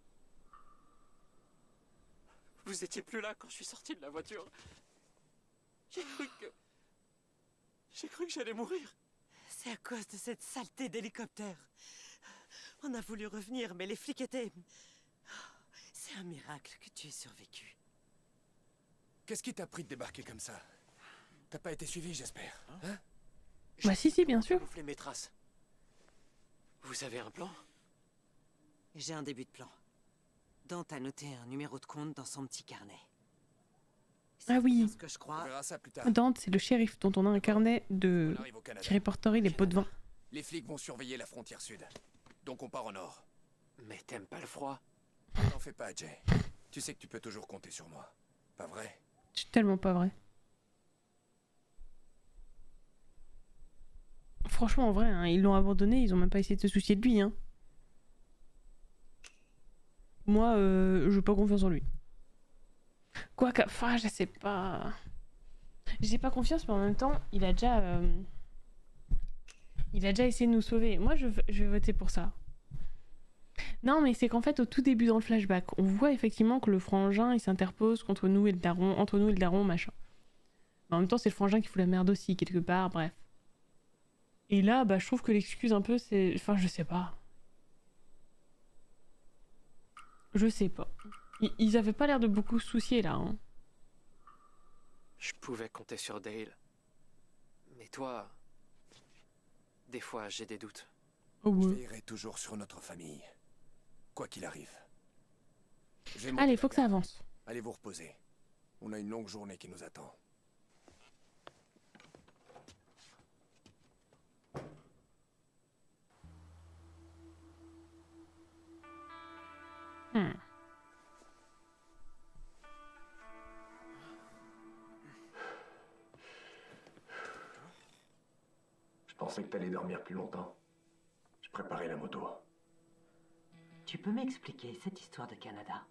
S5: Vous étiez plus là quand je suis sorti de la voiture. J'ai cru que j'allais mourir.
S3: C'est à cause de cette saleté d'hélicoptère. On a voulu revenir, mais les flics étaient... C'est un miracle que tu aies survécu.
S17: Qu'est-ce qui t'a pris de débarquer comme ça? T'as pas été suivi, j'espère, hein?
S1: Bah si, bien sûr.
S5: Camoufler mes traces. Vous avez un plan?
S3: J'ai un début de plan. Dante a noté un numéro de compte dans son petit carnet.
S1: Ah oui.
S3: Ce que je crois...
S17: On verra ça plus tard.
S1: Dante, c'est le shérif dont on a un carnet de... qui répertorie les pots de vin.
S17: Les flics vont surveiller la frontière sud. Donc on part au nord.
S5: Mais t'aimes pas le froid?
S17: T'en fais pas, Jay. Tu sais que tu peux toujours compter sur moi. Pas vrai?
S1: C'est tellement pas vrai. Franchement, en vrai, hein, ils l'ont abandonné, ils ont même pas essayé de se soucier de lui. Hein. Moi, j'ai pas confiance en lui. Quoique, enfin, je sais pas. J'ai pas confiance, mais en même temps, il a déjà essayé de nous sauver. Moi, je vais voter pour ça. Non, mais c'est qu'en fait, au tout début dans le flashback, on voit effectivement que le frangin, il s'interpose contre nous et le daron, entre nous et le daron, machin. Mais en même temps, c'est le frangin qui fout la merde aussi, quelque part, bref. Et là, bah, je trouve que l'excuse un peu, c'est... Enfin, je sais pas. Je sais pas. Ils avaient pas l'air de beaucoup se soucier, là. Hein.
S5: Je pouvais compter sur Dale. Mais toi... Des fois, j'ai des doutes.
S1: Oh ouais.
S17: Je veillerai toujours sur notre famille. Quoi qu'il arrive.
S1: Allez, faut que ça avance.
S17: Allez vous reposer. On a une longue journée qui nous attend. Je pensais que t'allais dormir plus longtemps. Je préparais la moto.
S3: Tu peux m'expliquer cette histoire de Canada?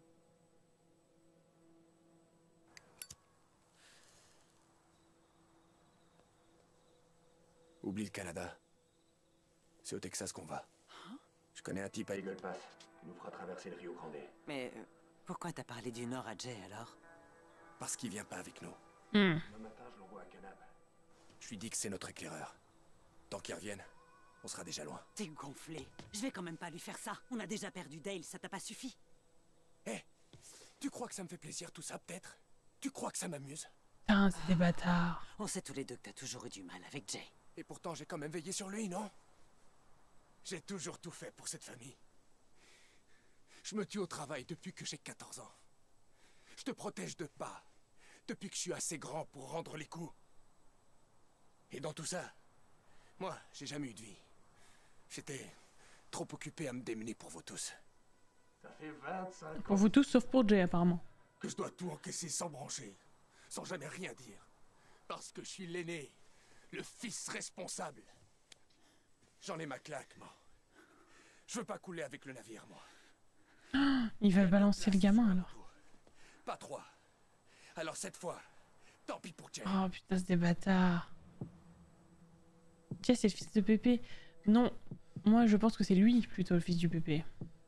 S17: Oublie le Canada. C'est au Texas qu'on va. Je connais un type à Eagle Pass. Il nous fera traverser le Rio Grande.
S3: Mais pourquoi t'as parlé du Nord à Jay alors?
S17: Parce qu'il vient pas avec nous.
S1: Mmh.
S17: Demain matin, je l'envoie à Canab. Je lui dis que c'est notre éclaireur. Tant qu'il revienne, on sera déjà loin.
S3: T'es gonflé. Je vais quand même pas lui faire ça. On a déjà perdu Dale, ça t'a pas suffi?
S17: Hé, tu crois que ça me fait plaisir tout ça, peut-être? Tu crois que ça m'amuse?
S1: Putain, c'est des bâtards.
S3: On sait tous les deux que t'as toujours eu du mal avec Jay.
S17: Et pourtant, j'ai quand même veillé sur lui, non? J'ai toujours tout fait pour cette famille. Je me tue au travail depuis que j'ai 14 ans. Je te protège de pas, depuis que je suis assez grand pour rendre les coups. Et dans tout ça, moi, j'ai jamais eu de vie. J'étais trop occupé à me démener pour vous tous. Ça fait 25 ans.
S1: Pour vous tous, sauf pour Jay, apparemment.
S17: Que je dois tout encaisser sans broncher, sans jamais rien dire. Parce que je suis l'aîné, le fils responsable. J'en ai ma claque, moi. Je veux pas couler avec le navire, moi.
S1: Il va balancer le gamin, alors.
S17: Pas trois. Alors cette fois, tant pis pour Jay.
S1: Oh putain, c'est des bâtards. Jay, c'est le fils de Pépé. Non, moi je pense que c'est lui plutôt le fils du Pépé.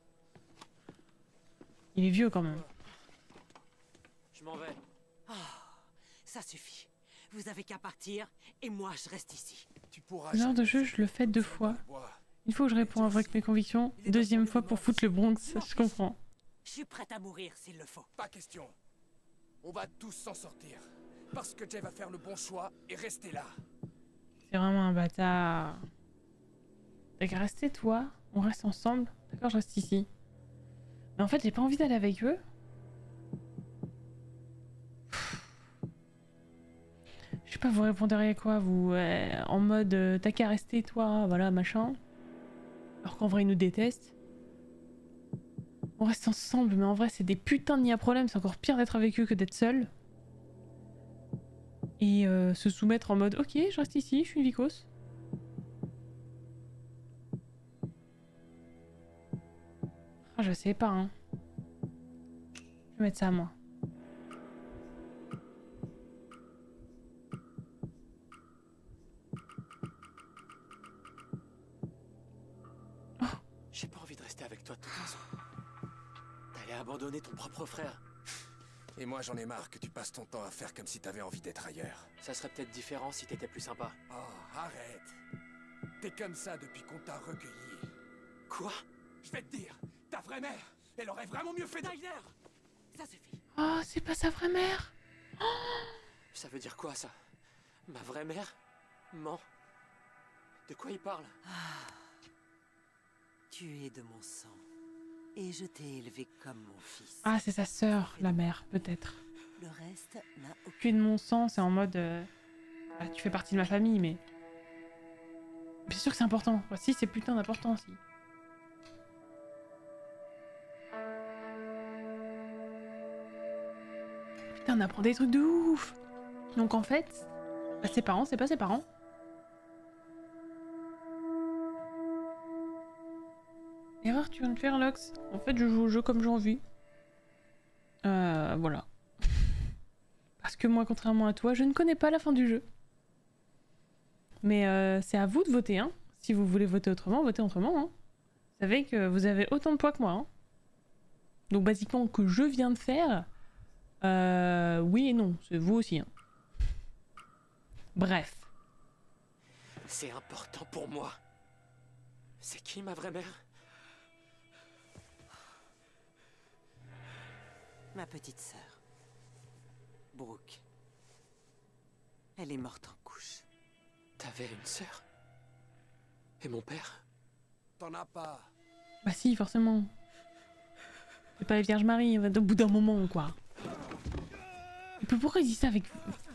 S1: Il est vieux quand même.
S5: Je m'en vais.
S3: Oh, ça suffit. Vous avez qu'à partir et moi je reste ici.
S17: Tu pourras.
S1: Ce genre de jeu, je le fais 2 fois. Une fois que je réponds avec mes convictions, deuxième fois pour foutre le Bronx, je comprends.
S3: Je suis prête à mourir s'il le faut.
S17: Pas question. On va tous s'en sortir. Parce que Jay va faire le bon choix et rester là.
S1: C'est vraiment un bâtard. T'as qu'à rester toi, on reste ensemble. D'accord, je reste ici. Mais en fait, j'ai pas envie d'aller avec eux. Je sais pas, vous répondriez quoi, vous en mode t'as qu'à rester toi, voilà, machin. Alors qu'en vrai, ils nous détestent. On reste ensemble, mais en vrai, c'est des putains de nids à problème. C'est encore pire d'être avec eux que d'être seul. Et se soumettre en mode ok, je reste ici, je suis une vicose. Ah, je sais pas, hein. Je vais mettre ça à moi.
S5: J'ai pas envie de rester avec toi de toute façon. T'allais abandonner ton propre frère.
S17: Et moi j'en ai marre que tu passes ton temps à faire comme si t'avais envie d'être ailleurs.
S5: Ça serait peut-être différent si t'étais plus sympa.
S17: Oh, arrête. T'es comme ça depuis qu'on t'a recueilli.
S5: Quoi?
S17: Je vais te dire, ta vraie mère, elle aurait vraiment mieux fait de...
S15: Tyler, ça suffit.
S1: Oh, c'est pas sa vraie mère.
S5: Ça veut dire quoi ça? Ma vraie mère ment. De quoi il parle?
S3: Tu es de mon sang. Et je t'ai élevé comme mon fils.
S1: Ah, c'est sa sœur, la mère, peut-être.
S3: Le reste n'a aucune...
S1: Tu es de mon sang, c'est en mode... ah, tu fais partie de ma famille, mais... Bien sûr que c'est important. Enfin, si, c'est putain d'important aussi. Putain, on apprend des trucs de ouf. Donc en fait, bah, ses parents, c'est pas ses parents. Erreur, tu viens de faire, Lox. En fait, je joue au jeu comme j'ai envie. Voilà. Parce que moi, contrairement à toi, je ne connais pas la fin du jeu. Mais c'est à vous de voter, hein. Si vous voulez voter autrement, votez autrement, hein. Vous savez que vous avez autant de poids que moi, hein. Donc, basiquement, que je viens de faire, oui et non. C'est vous aussi, hein. Bref.
S5: C'est important pour moi. C'est qui ma vraie mère?
S3: Ma petite sœur, Brooke. Elle est morte en couche.
S5: T'avais une sœur? Et mon père?
S17: T'en as pas.
S1: Bah si, forcément. C'est pas la Vierge Marie, au bout d'un moment, quoi. Et puis pourquoi il dit ça avec...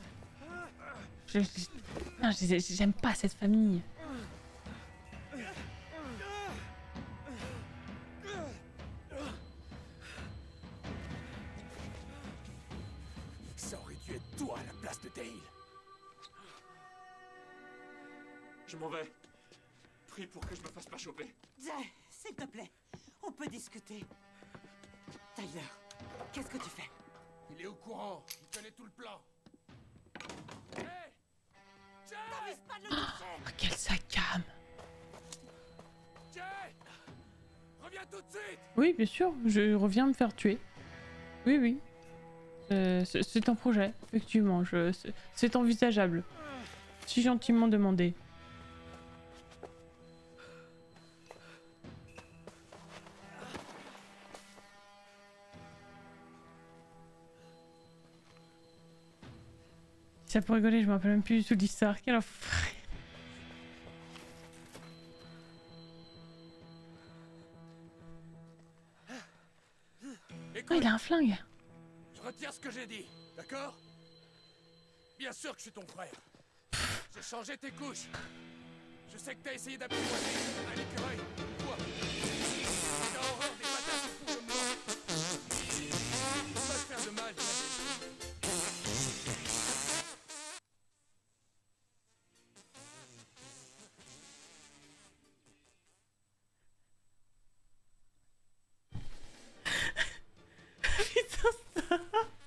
S1: J'aime pas cette famille.
S17: Ça aurait dû être toi à la place de Dale.
S4: Je m'en vais. Prie pour que je me fasse pas choper.
S3: Jay, s'il te plaît, on peut discuter. Tyler, qu'est-ce que tu fais?
S17: Il est au courant, il connaît tout le plan. Hey! Jay!
S3: T'avises pas de le toucher!
S1: Oh, quel sacam!
S17: Jay! Reviens tout de suite!
S1: Oui, bien sûr, je reviens me faire tuer. Oui, oui. C'est un projet, effectivement. C'est envisageable. Si gentiment demandé. Ça pour rigoler, je me rappelle même plus du tout de l'histoire. Quel enfoiré. Oh, il a un flingue.
S17: Je retire ce que j'ai dit, d'accord? Bien sûr que je suis ton frère. J'ai changé tes couches. Je sais que t'as essayé d'apprivoiser un écureuil, une fois. T'as horreur des patates au fond comme moi. Faut pas te faire de mal,
S1: Putain, ça.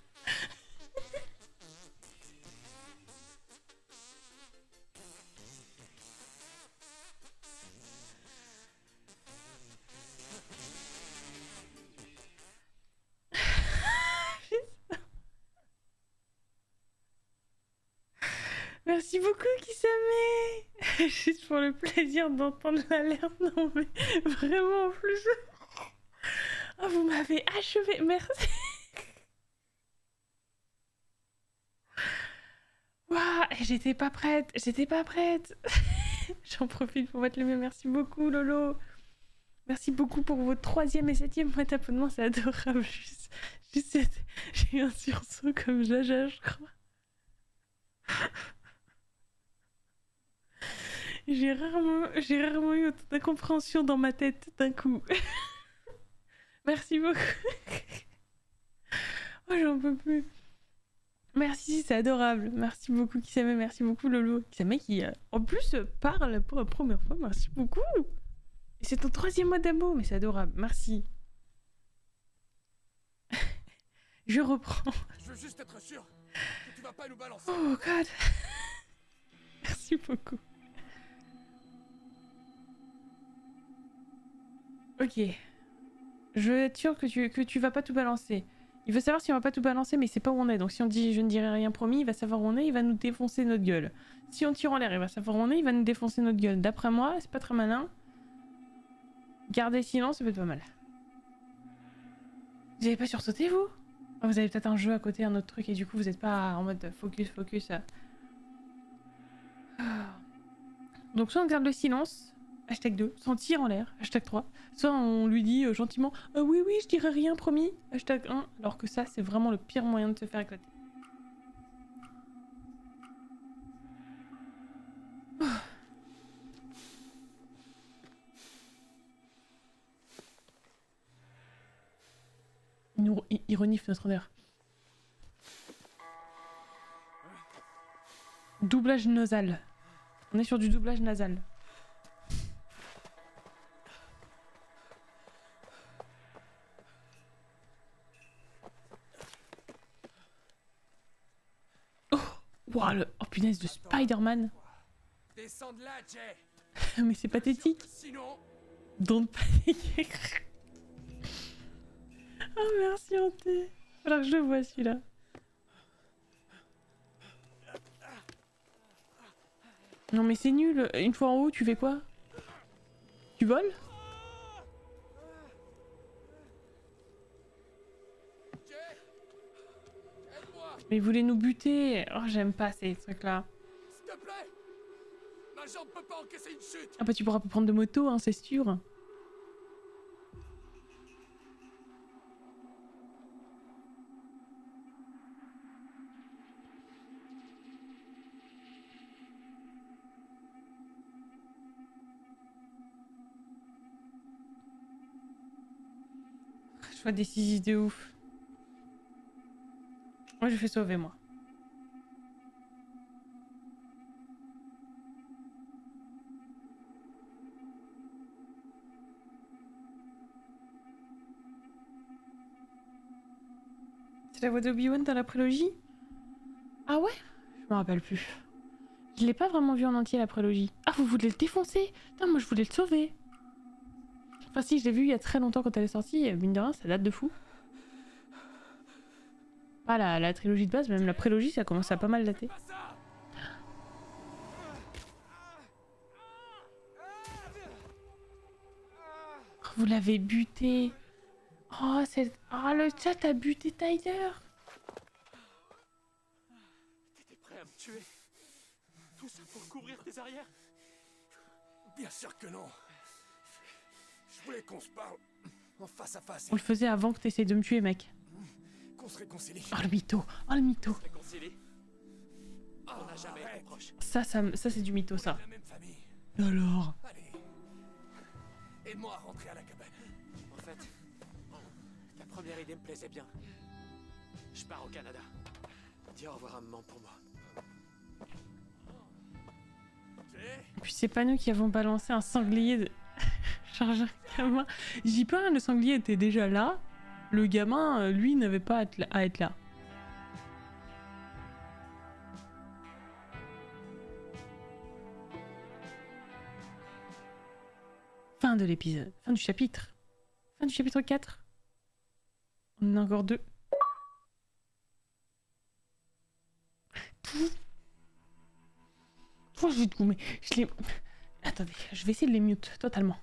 S1: Merci beaucoup, Kisame. Juste pour le plaisir d'entendre l'alerte. Non mais vraiment en plus. Oh, vous m'avez achevé. Merci. Waouh, j'étais pas prête. J'étais pas prête. J'en profite pour mettre le mien. Merci beaucoup, Lolo. Merci beaucoup pour vos 3e et 7e mois d'abonnement, c'est adorable. J'ai eu un sursaut comme Jaja, je crois. J'ai rarement eu autant d'incompréhension dans ma tête d'un coup. Merci beaucoup. Oh, j'en peux plus. Merci, c'est adorable. Merci beaucoup Kisame, merci beaucoup Lolo. Kisame qui en plus parle pour la première fois, merci beaucoup. Et c'est ton 3e mois d'abo, mais c'est adorable, merci. Je reprends.
S17: Je veux juste être sûr que tu vas pas nous balancer.
S1: Oh god. Merci beaucoup. Ok. Je veux être sûr que tu vas pas tout balancer. Il veut savoir si on va pas tout balancer, mais c'est pas où on est. Donc si on dit je ne dirai rien promis, il va savoir où on est, il va nous défoncer notre gueule. Si on tire en l'air, il va savoir où on est, il va nous défoncer notre gueule. D'après moi, c'est pas très malin. Garder silence, ça peut être pas mal. Vous avez pas sursauté, vous? Oh, vous avez peut-être un jeu à côté, un autre truc, et du coup vous êtes pas en mode focus. Donc soit on garde le silence, hashtag 2, soit on tire en l'air, hashtag 3, soit on lui dit gentiment oui oui je dirai rien promis, hashtag 1, alors que ça c'est vraiment le pire moyen de se faire éclater. Il renifle notre odeur. Doublage nasal. On est sur du doublage nasal. Oh, wow, oh punaise de Spider-Man.
S17: Descends de là, Jay.
S1: Mais c'est pathétique.
S17: Sinon...
S1: Don't paniquer. Oh merci Hanté. Alors que je le vois celui-là. Non mais c'est nul. Une fois en haut, tu fais quoi? Tu voles? Mais vous voulez nous buter? Oh j'aime pas ces trucs-là.
S17: S'il te plaît. Ma jambe peut pas encaisser une chute.
S1: Ah bah tu pourras pas prendre de moto, hein, c'est sûr. Je vois des idées de ouf. Moi je fais sauver moi. C'est la voix d'Obi-Wan dans la prélogie? Ah ouais? Je me rappelle plus. Je l'ai pas vraiment vu en entier la prélogie. Ah vous voulez le défoncer? Non moi je voulais le sauver. Enfin si, je l'ai vu il y a très longtemps quand elle est sortie, mine de rien, ça date de fou. Pas la trilogie de base, même la prélogie, ça commence à pas mal dater. Vous l'avez buté. Oh, c'est... Oh, le chat a buté Tyler.
S17: T'étais prêt à me tuer? Tout ça pour couvrir tes arrières? Bien sûr que non. Je voulais qu'on se parle en face à face.
S1: On le faisait avant que t'essayes de me tuer, mec.
S17: Qu'on se réconcilie.
S1: Oh le mytho, oh le mytho.
S17: On n'a jamais été proches.
S1: Ça c'est du mytho, ça.
S17: La même famille.
S1: Alors.
S17: Allez. Aide-moi à rentrer à la cabane.
S5: En fait, ta première idée me plaisait bien. Je pars au Canada. Dis au revoir à maman pour moi.
S1: Et puis c'est pas nous qui avons balancé un sanglier de... chargeur gamin. J'y peux rien, le sanglier était déjà là. Le gamin, lui, n'avait pas à être là. Fin de l'épisode. Fin du chapitre. Fin du chapitre 4. On en a encore 2. Oh, j'ai tout, mais je l'ai... Attendez, je vais essayer de les mute totalement.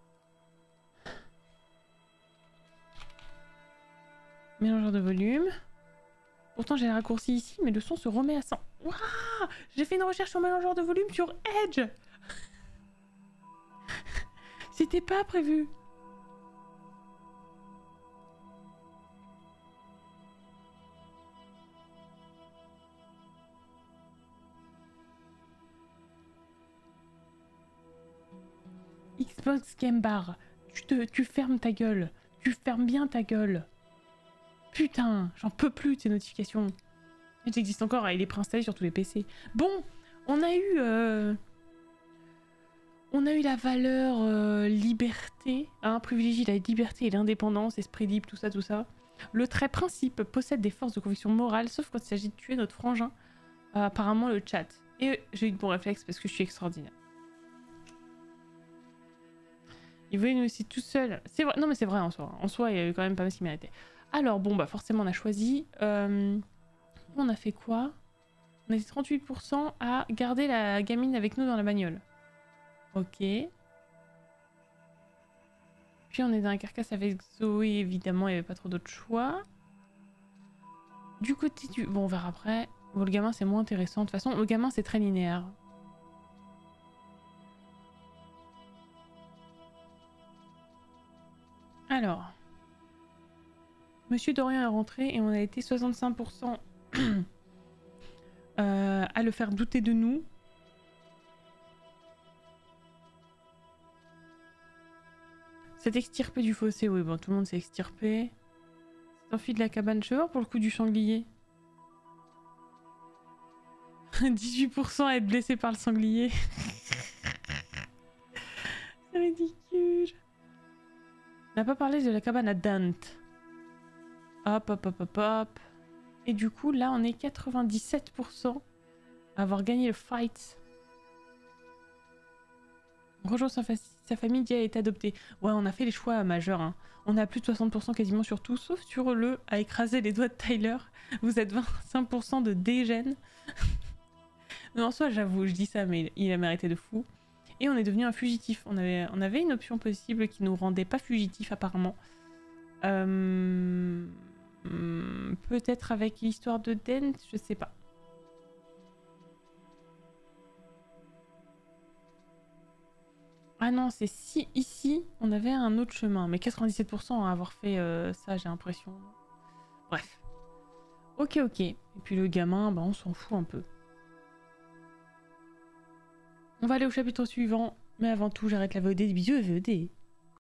S1: Mélangeur de volume. Pourtant j'ai les raccourcis ici, mais le son se remet à 100. Waouh! J'ai fait une recherche sur mélangeur de volume sur Edge. C'était pas prévu. Xbox Game Bar. Tu fermes ta gueule. Tu fermes bien ta gueule. Putain, j'en peux plus de ces notifications. Elles existent encore, il est préinstallé sur tous les PC. Bon, on a eu la valeur liberté, hein, privilégie la liberté et l'indépendance, esprit libre, tout ça. Le trait principe possède des forces de conviction morale, sauf quand il s'agit de tuer notre frangin. Apparemment le chat. Et j'ai eu de bons réflexes parce que je suis extraordinaire. Il voulait nous laisser tout seul. C'est vrai, non mais c'est vrai en soi. En soi, il y avait quand même pas mal ce qu'il méritait. Alors bon, bah forcément on a choisi. On a fait quoi? On était 38% à garder la gamine avec nous dans la bagnole. Ok. Puis on est dans la carcasse avec Zoé, évidemment, il n'y avait pas trop d'autres choix. Du côté du... Bon, on verra après. Bon, le gamin, c'est moins intéressant. De toute façon, le gamin, c'est très linéaire. Alors. Monsieur Dorian est rentré et on a été 65% à le faire douter de nous. C'est extirpé du fossé, oui, bon, tout le monde s'est extirpé. C'est enfui de la cabane. Je vais voir pour le coup du sanglier. 18% à être blessé par le sanglier. C'est ridicule. On n'a pas parlé de la cabane à Dante. Hop. Et du coup, là, on est 97% à avoir gagné le fight. Rejoint sa famille, Dia est adoptée. Ouais, on a fait les choix majeurs. Hein. On a plus de 60% quasiment sur tout, sauf sur le à écraser les doigts de Tyler. Vous êtes 25% de dégène. Non, en soi, j'avoue, je dis ça, mais il a mérité de fou. Et on est devenu un fugitif. On avait une option possible qui nous rendait pas fugitif, apparemment. Peut-être avec l'histoire de Dent, je sais pas. Ah non, c'est si ici, on avait un autre chemin. Mais 97% à avoir fait ça, j'ai l'impression. Bref. Ok. Et puis le gamin, bah, on s'en fout un peu. On va aller au chapitre suivant. Mais avant tout, j'arrête la VOD. Des bisous, VOD.